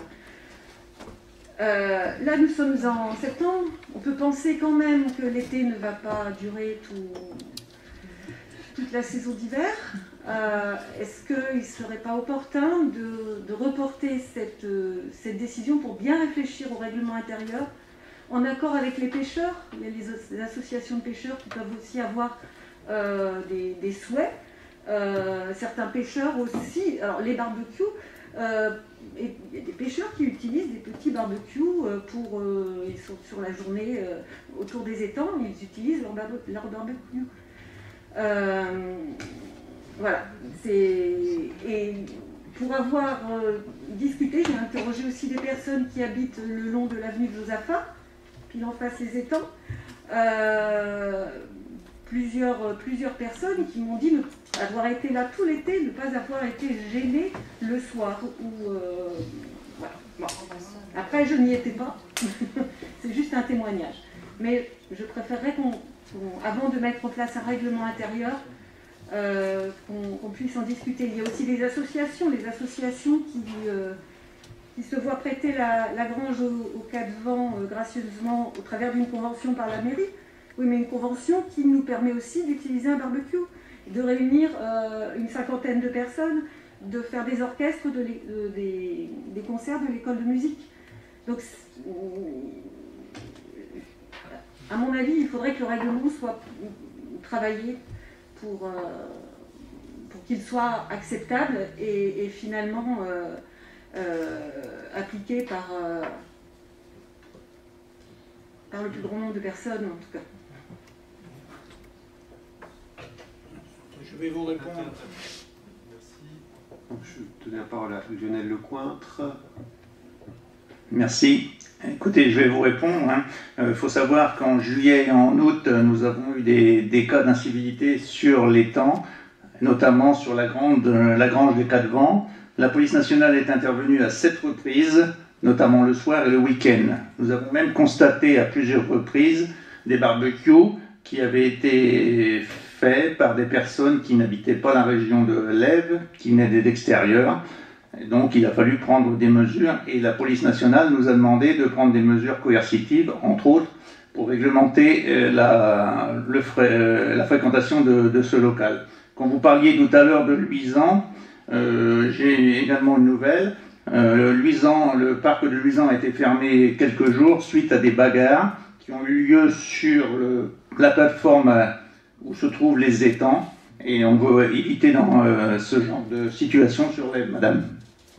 Euh, là, nous sommes en septembre. On peut penser quand même que l'été ne va pas durer tout, toute la saison d'hiver. Euh, Est-ce qu'il ne serait pas opportun de, de reporter cette, cette décision pour bien réfléchir au règlement intérieur, en accord avec les pêcheurs? Il y a les, les associations de pêcheurs qui peuvent aussi avoir euh, des, des souhaits. Euh, certains pêcheurs aussi, alors les barbecues, euh, et il y a des pêcheurs qui utilisent des petits barbecues pour, euh, ils sont sur la journée euh, autour des étangs, ils utilisent leur, barbe leur barbecue. Euh, voilà, et pour avoir euh, discuté, j'ai interrogé aussi des personnes qui habitent le long de l'avenue de Josaphat, puis en face les étangs. Euh, plusieurs, plusieurs personnes qui m'ont dit ne, avoir été là tout l'été, ne pas avoir été gênées le soir. Ou, euh, voilà. Bon. Après, je n'y étais pas, c'est juste un témoignage. Mais je préférerais qu'on, qu'on, avant de mettre en place un règlement intérieur, euh, qu'on, qu'on puisse en discuter. Il y a aussi des associations, les associations qui, euh, qui se voient prêter la, la grange au, au quatre vents euh, gracieusement au travers d'une convention par la mairie. Oui, mais une convention qui nous permet aussi d'utiliser un barbecue, de réunir euh, une cinquantaine de personnes, de faire des orchestres, de de, des, des concerts de l'école de musique. Donc, à mon avis, il faudrait que le règlement soit travaillé pour, euh, pour qu'il soit acceptable et, et finalement euh, euh, appliqué par, euh, par le plus grand nombre de personnes, en tout cas. Je vais vous répondre. Merci. Donc, je donne la parole à Lionel Lecointre. Merci. Écoutez, je vais vous répondre. Il hein. euh, faut savoir qu'en juillet et en août, nous avons eu des, des cas d'incivilité sur l'étang, notamment sur la, grande, la grange des Quatre Vents. La police nationale est intervenue à sept reprises, notamment le soir et le week-end. Nous avons même constaté à plusieurs reprises des barbecues qui avaient été faits par des personnes qui n'habitaient pas la région de l'Ève, qui venaient d'extérieur. Donc il a fallu prendre des mesures et la police nationale nous a demandé de prendre des mesures coercitives, entre autres pour réglementer euh, la, le frais, euh, la fréquentation de, de ce local. Quand vous parliez tout à l'heure de Luisan, euh, j'ai également une nouvelle. Euh, Luisan, le parc de Luisan a été fermé quelques jours suite à des bagarres qui ont eu lieu sur le, la plateforme où se trouvent les étangs. Et on veut éviter dans euh, ce genre de situation sur les... Madame.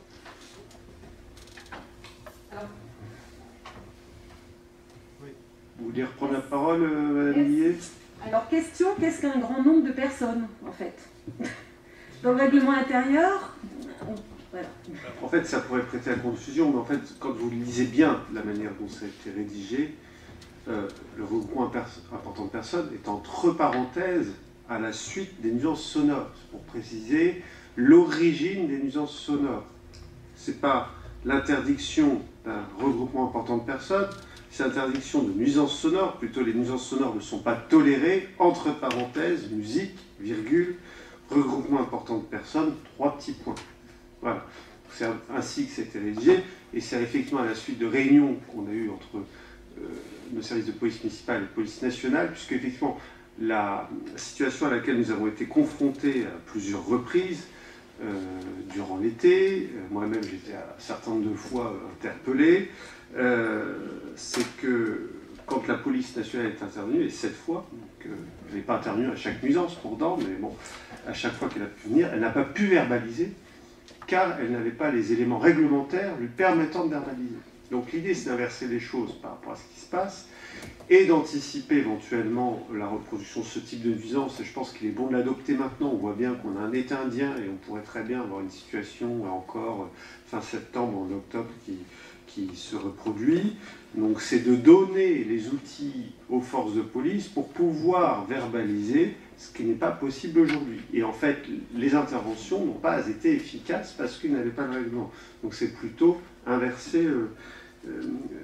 Vous voulez reprendre la parole, euh, Madame Millet ? Alors, question, qu'est-ce qu'un grand nombre de personnes, en fait? Dans le règlement intérieur, on... voilà. En fait, ça pourrait prêter à confusion, mais en fait, quand vous lisez bien la manière dont ça a été rédigé, euh, le regroupement important de personnes est entre parenthèses à la suite des nuisances sonores, pour préciser l'origine des nuisances sonores. Ce n'est pas l'interdiction d'un regroupement important de personnes, c'est l'interdiction de nuisances sonores, plutôt les nuisances sonores ne sont pas tolérées, entre parenthèses, musique, virgule, regroupement important de personnes, trois petits points. Voilà, c'est ainsi que c'était rédigé, et c'est effectivement à la suite de réunions qu'on a eues entre euh, nos services de police municipale et de police nationale, puisque effectivement la situation à laquelle nous avons été confrontés à plusieurs reprises euh, durant l'été, euh, moi-même j'étais un certain nombre de fois interpellé, euh, c'est que quand la police nationale est intervenue, et sept fois, donc, euh, elle n'est pas intervenue à chaque nuisance pourtant, mais bon, à chaque fois qu'elle a pu venir, elle n'a pas pu verbaliser, car elle n'avait pas les éléments réglementaires lui permettant de verbaliser. Donc l'idée, c'est d'inverser les choses par rapport à ce qui se passe, et d'anticiper éventuellement la reproduction de ce type de nuisance. Et je pense qu'il est bon de l'adopter maintenant. On voit bien qu'on a un été indien, et on pourrait très bien avoir une situation encore fin septembre, en octobre, qui, qui se reproduit. Donc c'est de donner les outils aux forces de police pour pouvoir verbaliser ce qui n'est pas possible aujourd'hui. Et en fait, les interventions n'ont pas été efficaces parce qu'ils n'avaient pas de règlement. Donc c'est plutôt inverser, euh, euh,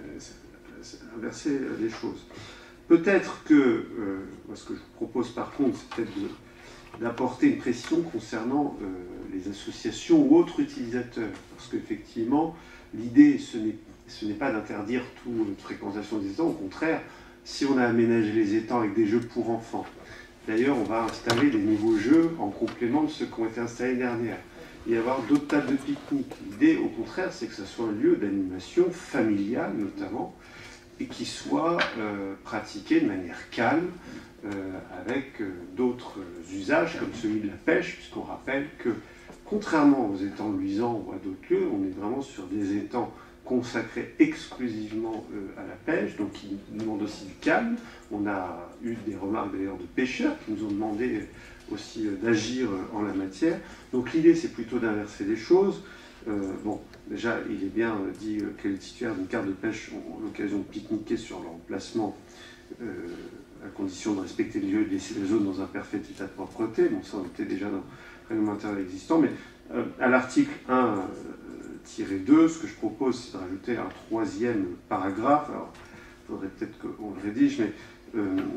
inverser les choses. Peut-être que, euh, ce que je vous propose par contre, c'est peut-être d'apporter une précision concernant euh, les associations ou autres utilisateurs. Parce qu'effectivement, l'idée, ce n'est ce n'est pas d'interdire toute fréquentation des étangs. Au contraire, si on a aménagé les étangs avec des jeux pour enfants, d'ailleurs, on va installer des nouveaux jeux en complément de ceux qui ont été installés l'année dernière. Et avoir d'autres tables de pique-nique. L'idée, au contraire, c'est que ce soit un lieu d'animation familiale, notamment, et qui soit euh, pratiqué de manière calme, euh, avec euh, d'autres usages, comme celui de la pêche, puisqu'on rappelle que, contrairement aux étangs luisants ou à d'autres lieux, on est vraiment sur des étangs consacrés exclusivement euh, à la pêche, donc qui nous demandent aussi du calme. On a eu des remarques d'ailleurs de pêcheurs qui nous ont demandé aussi euh, d'agir euh, en la matière. Donc l'idée, c'est plutôt d'inverser les choses. Euh, bon, déjà, il est bien euh, dit euh, que les titulaires d'une carte de pêche ont l'occasion de pique-niquer sur leur emplacement, euh, à condition de respecter les lieux et de laisser les zones dans un parfait état de propreté. Bon, ça, on était déjà dans le règlement intérieur existant, mais euh, à l'article un tiret deux, ce que je propose, c'est de rajouter un troisième paragraphe. Alors, il faudrait peut-être qu'on le rédige, mais euh,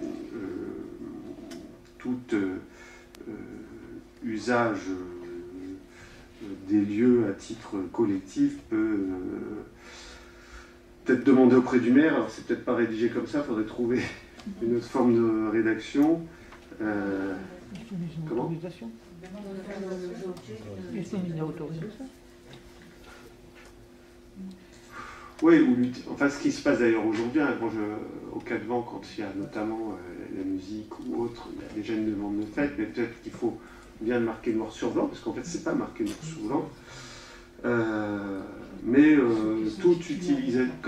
euh, tout euh, euh, usage euh, des lieux à titre collectif peut euh, peut-être demander auprès du maire. Alors, c'est peut-être pas rédigé comme ça, il faudrait trouver une autre forme de rédaction. Euh, comment ? Oui, ou lutter. Enfin, ce qui se passe d'ailleurs aujourd'hui, hein, quand je, au cas de vent, quand il y a notamment euh, la musique ou autre, il y a déjà une demande de fait, mais peut-être qu'il faut bien marquer noir sur blanc, parce qu'en fait, c'est pas marqué noir sur blanc. Euh, mais euh, tout utilisé. Comment ?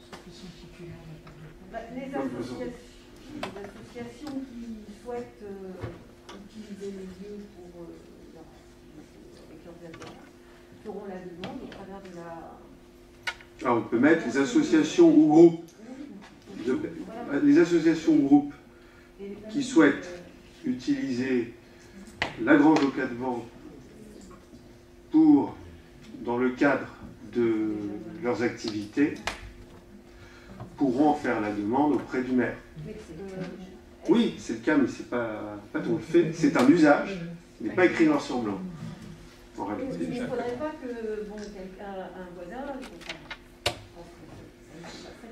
Bah, les, associations, les associations qui souhaitent euh, utiliser les lieux pour, euh, leur, avec leurs adhérents feront la demande au travers de la... Alors, on peut mettre les associations ou groupes, de, les associations ou groupes qui souhaitent utiliser la grange au cas de vent pour, dans le cadre de leurs activités, pourront en faire la demande auprès du maire. Oui, c'est le cas, mais c'est pas, pas on le fait. C'est un usage, il n'est pas écrit noir sur blanc. En réalité. Il ne faudrait pas que bon, un, un voisin,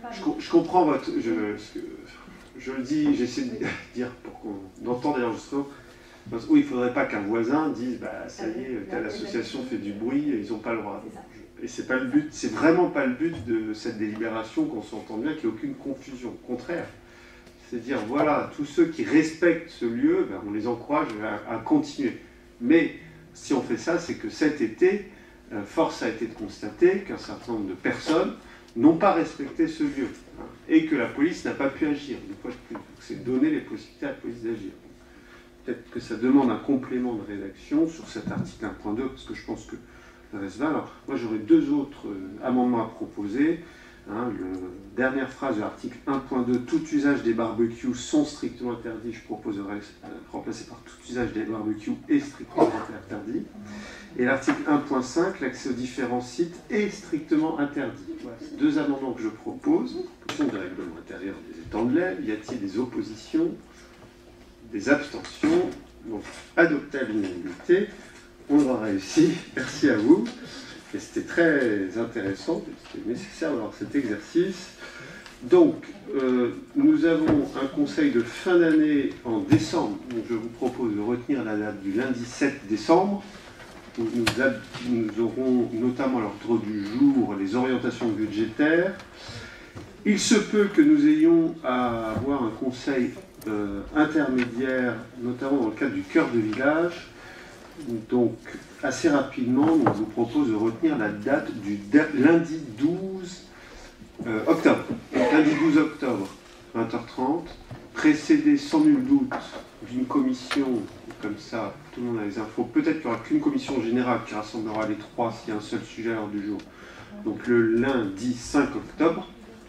je, je comprends votre... Je, ce que, je le dis, j'essaie de dire pour qu'on entende l'enregistrement. Oui, il ne faudrait pas qu'un voisin dise bah, ça y est, telle association fait du bruit et ils n'ont pas le droit. Et c'est pas le but, c'est vraiment pas le but de cette délibération, qu'on s'entende bien, qu'il n'y ait aucune confusion. Au contraire, c'est dire voilà, tous ceux qui respectent ce lieu, ben, on les encourage à, à continuer. Mais si on fait ça, c'est que cet été, euh, force a été de constater qu'un certain nombre de personnes n'ont pas respecté ce lieu, hein, et que la police n'a pas pu agir. Une fois de plus, c'est donner les possibilités à la police d'agir. Peut-être que ça demande un complément de rédaction sur cet article un point deux, parce que je pense que le reste va. Alors, moi, j'aurais deux autres euh, amendements à proposer. Hein, la dernière phrase de l'article un point deux, tout usage des barbecues sont strictement interdits. Je propose de euh, remplacer par tout usage des barbecues est strictement interdit. Et l'article un point cinq, l'accès aux différents sites est strictement interdit. Voilà, c'est deux amendements que je propose. Question de règlement intérieur des étangs de lait. Y a-t-il des oppositions, des abstentions? Donc, adopté à l'unanimité. On aura réussi. Merci à vous. Et c'était très intéressant, c'était nécessaire d'avoir cet exercice. Donc, euh, nous avons un conseil de fin d'année en décembre. Donc, je vous propose de retenir la date du lundi sept décembre, où nous, nous aurons notamment à l'ordre du jour les orientations budgétaires. Il se peut que nous ayons à avoir un conseil euh, intermédiaire, notamment dans le cadre du cœur de village. Donc, assez rapidement, on vous propose de retenir la date du lundi douze euh, octobre. Donc, lundi douze octobre, vingt heures trente, précédé sans nul doute d'une commission, comme ça, tout le monde a les infos. Peut-être qu'il n'y aura qu'une commission générale qui rassemblera les trois s'il y a un seul sujet à l'ordre du jour. Donc, le lundi cinq octobre,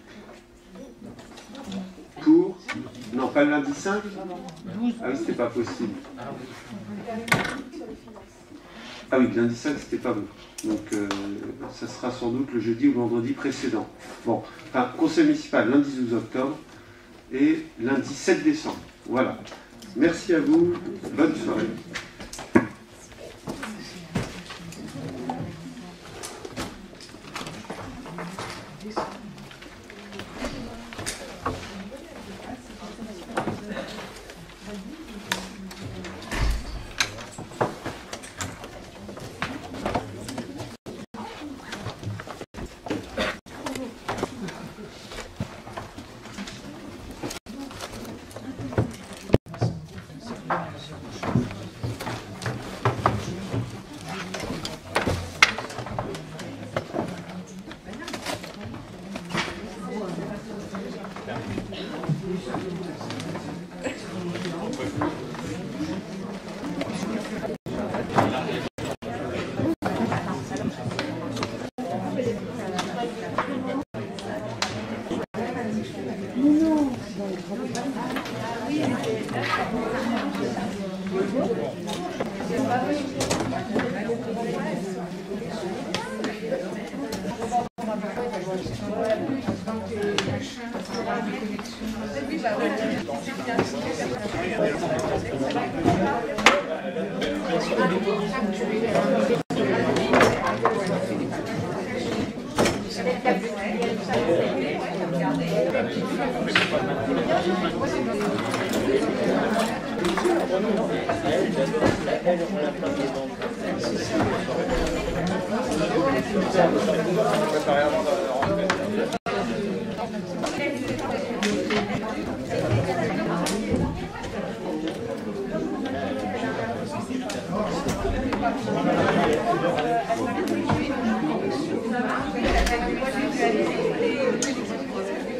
pour... Non, pas le lundi cinq? Ah oui, c'était pas possible. Ah oui, le lundi cinq, c'était pas bon. Donc, euh, ça sera sans doute le jeudi ou le vendredi précédent. Bon, enfin, conseil municipal, lundi douze octobre et lundi sept décembre. Voilà. Merci à vous. Bonne soirée.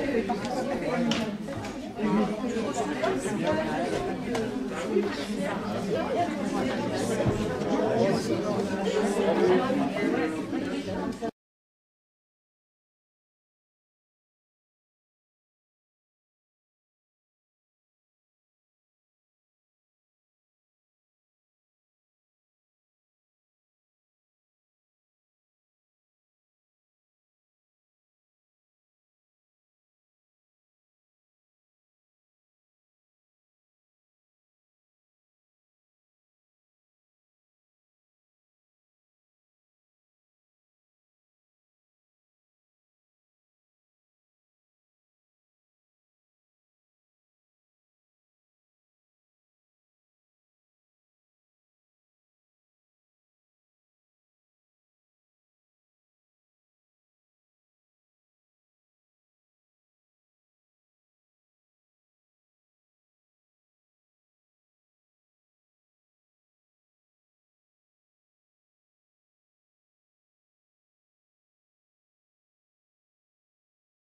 Merci.